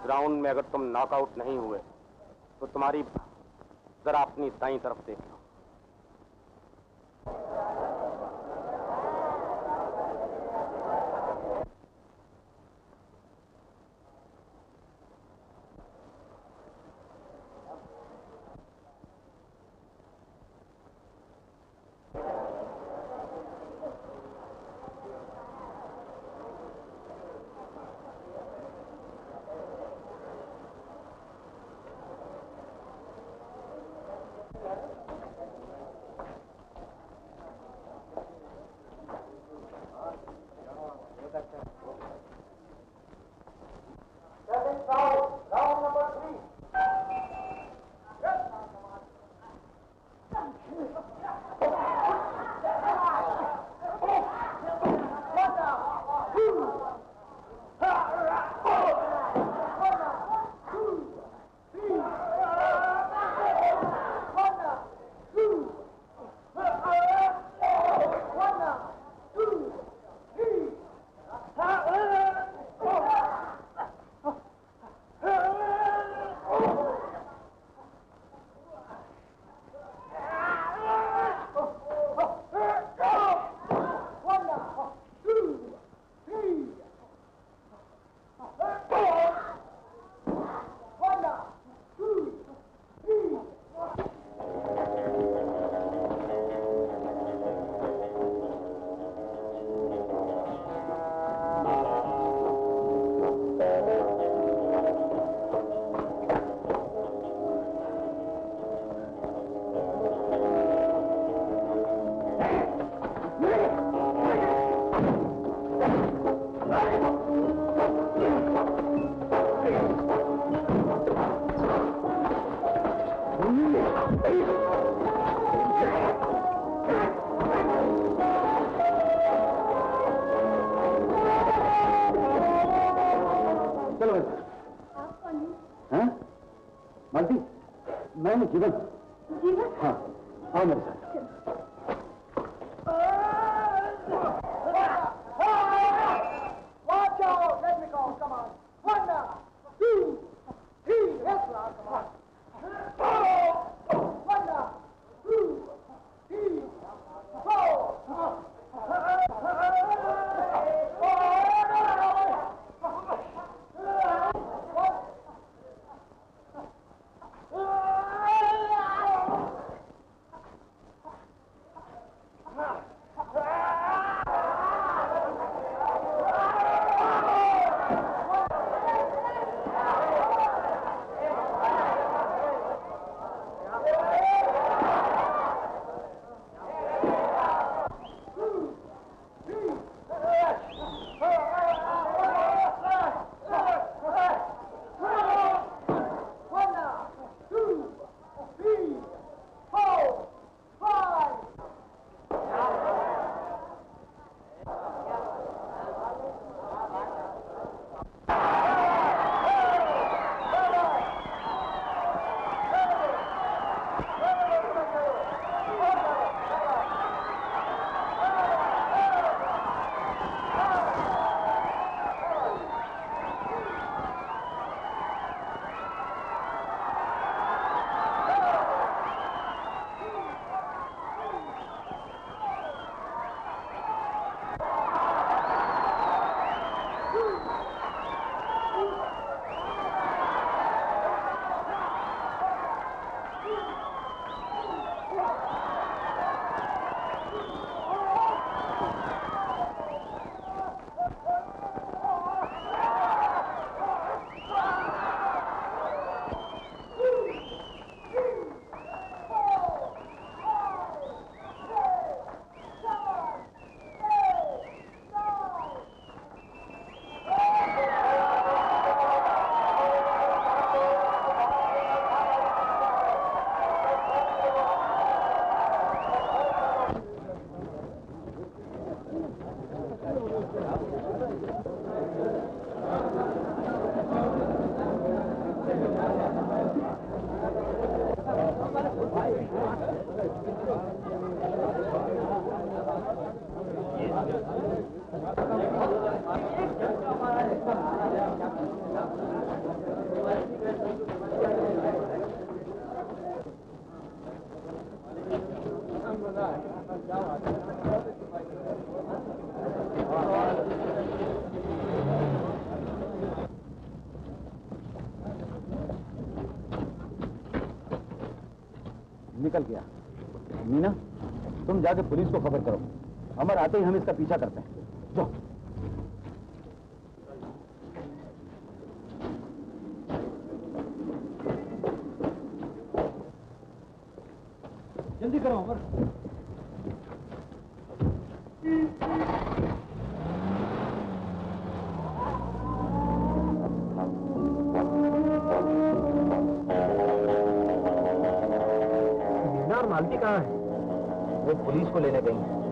Speaker 8: Round में अगर तुम knockout नहीं हुए तो तुम्हारी जरा अपनी दाईं तरफ देख लो।
Speaker 9: जीवन जीवन हाँ आओ मेरे साथ।
Speaker 4: Watch out! Let me go. Come on. 1, 2, 3. Yes, Lord. Come on. 1, 2, 3, 4.
Speaker 10: निकल गया। मीना, तुम जाके पुलिस को खबर करो। अमर आते ही हम इसका पीछा करते हैं। जाओ।
Speaker 9: जल्दी करो अमर।
Speaker 10: मालती कहाँ है? वो पुलिस को लेने गई है।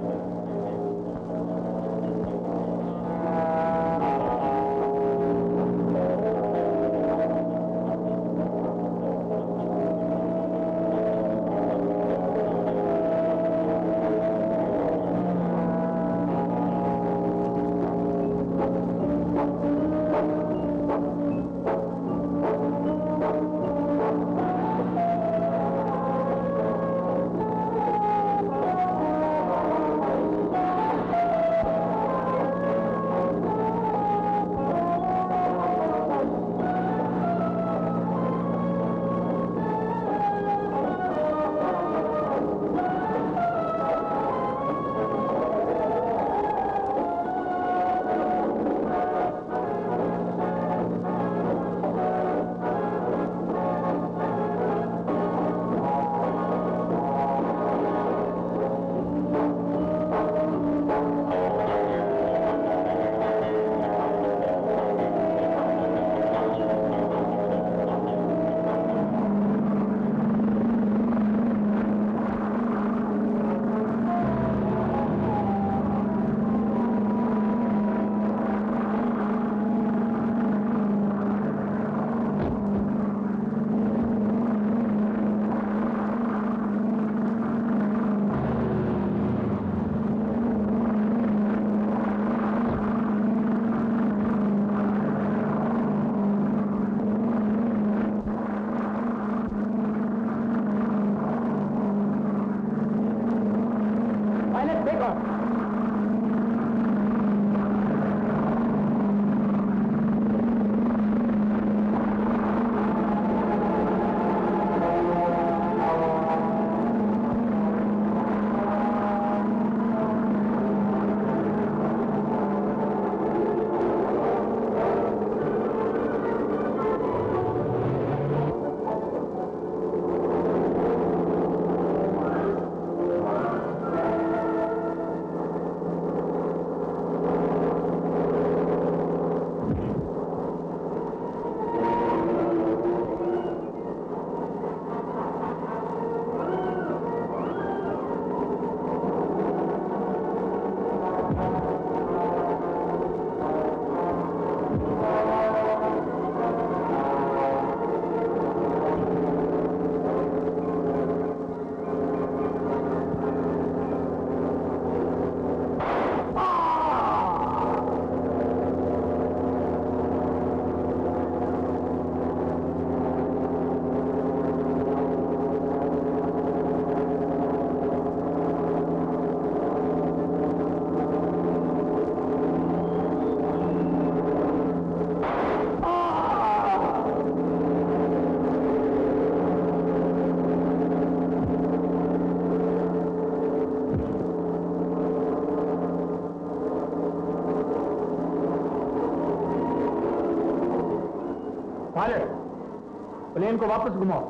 Speaker 9: प्लेन को वापस घुमाओ।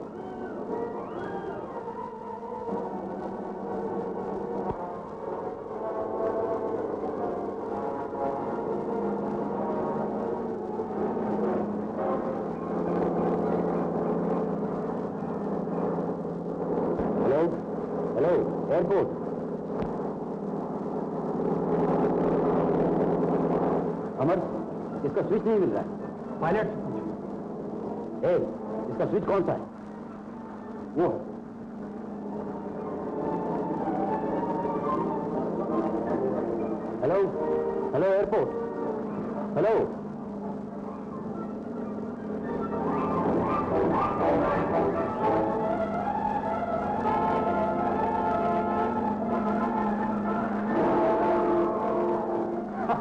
Speaker 10: Hello hello, airport. अमर, इसका स्विच नहीं मिल रहा है।
Speaker 9: पायलट
Speaker 10: इसका स्विच कौन सा है? वो hello hello, airport. Hello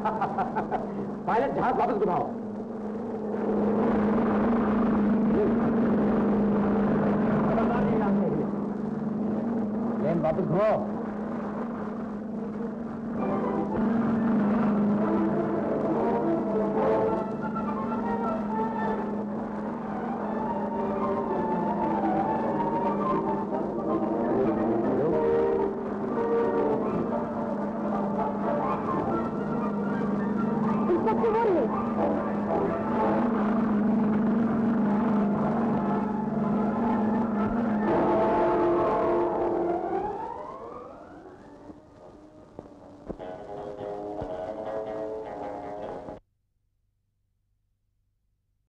Speaker 9: pilot जहाज वापस घुमाओ। प्लेन वापस घुमाओ।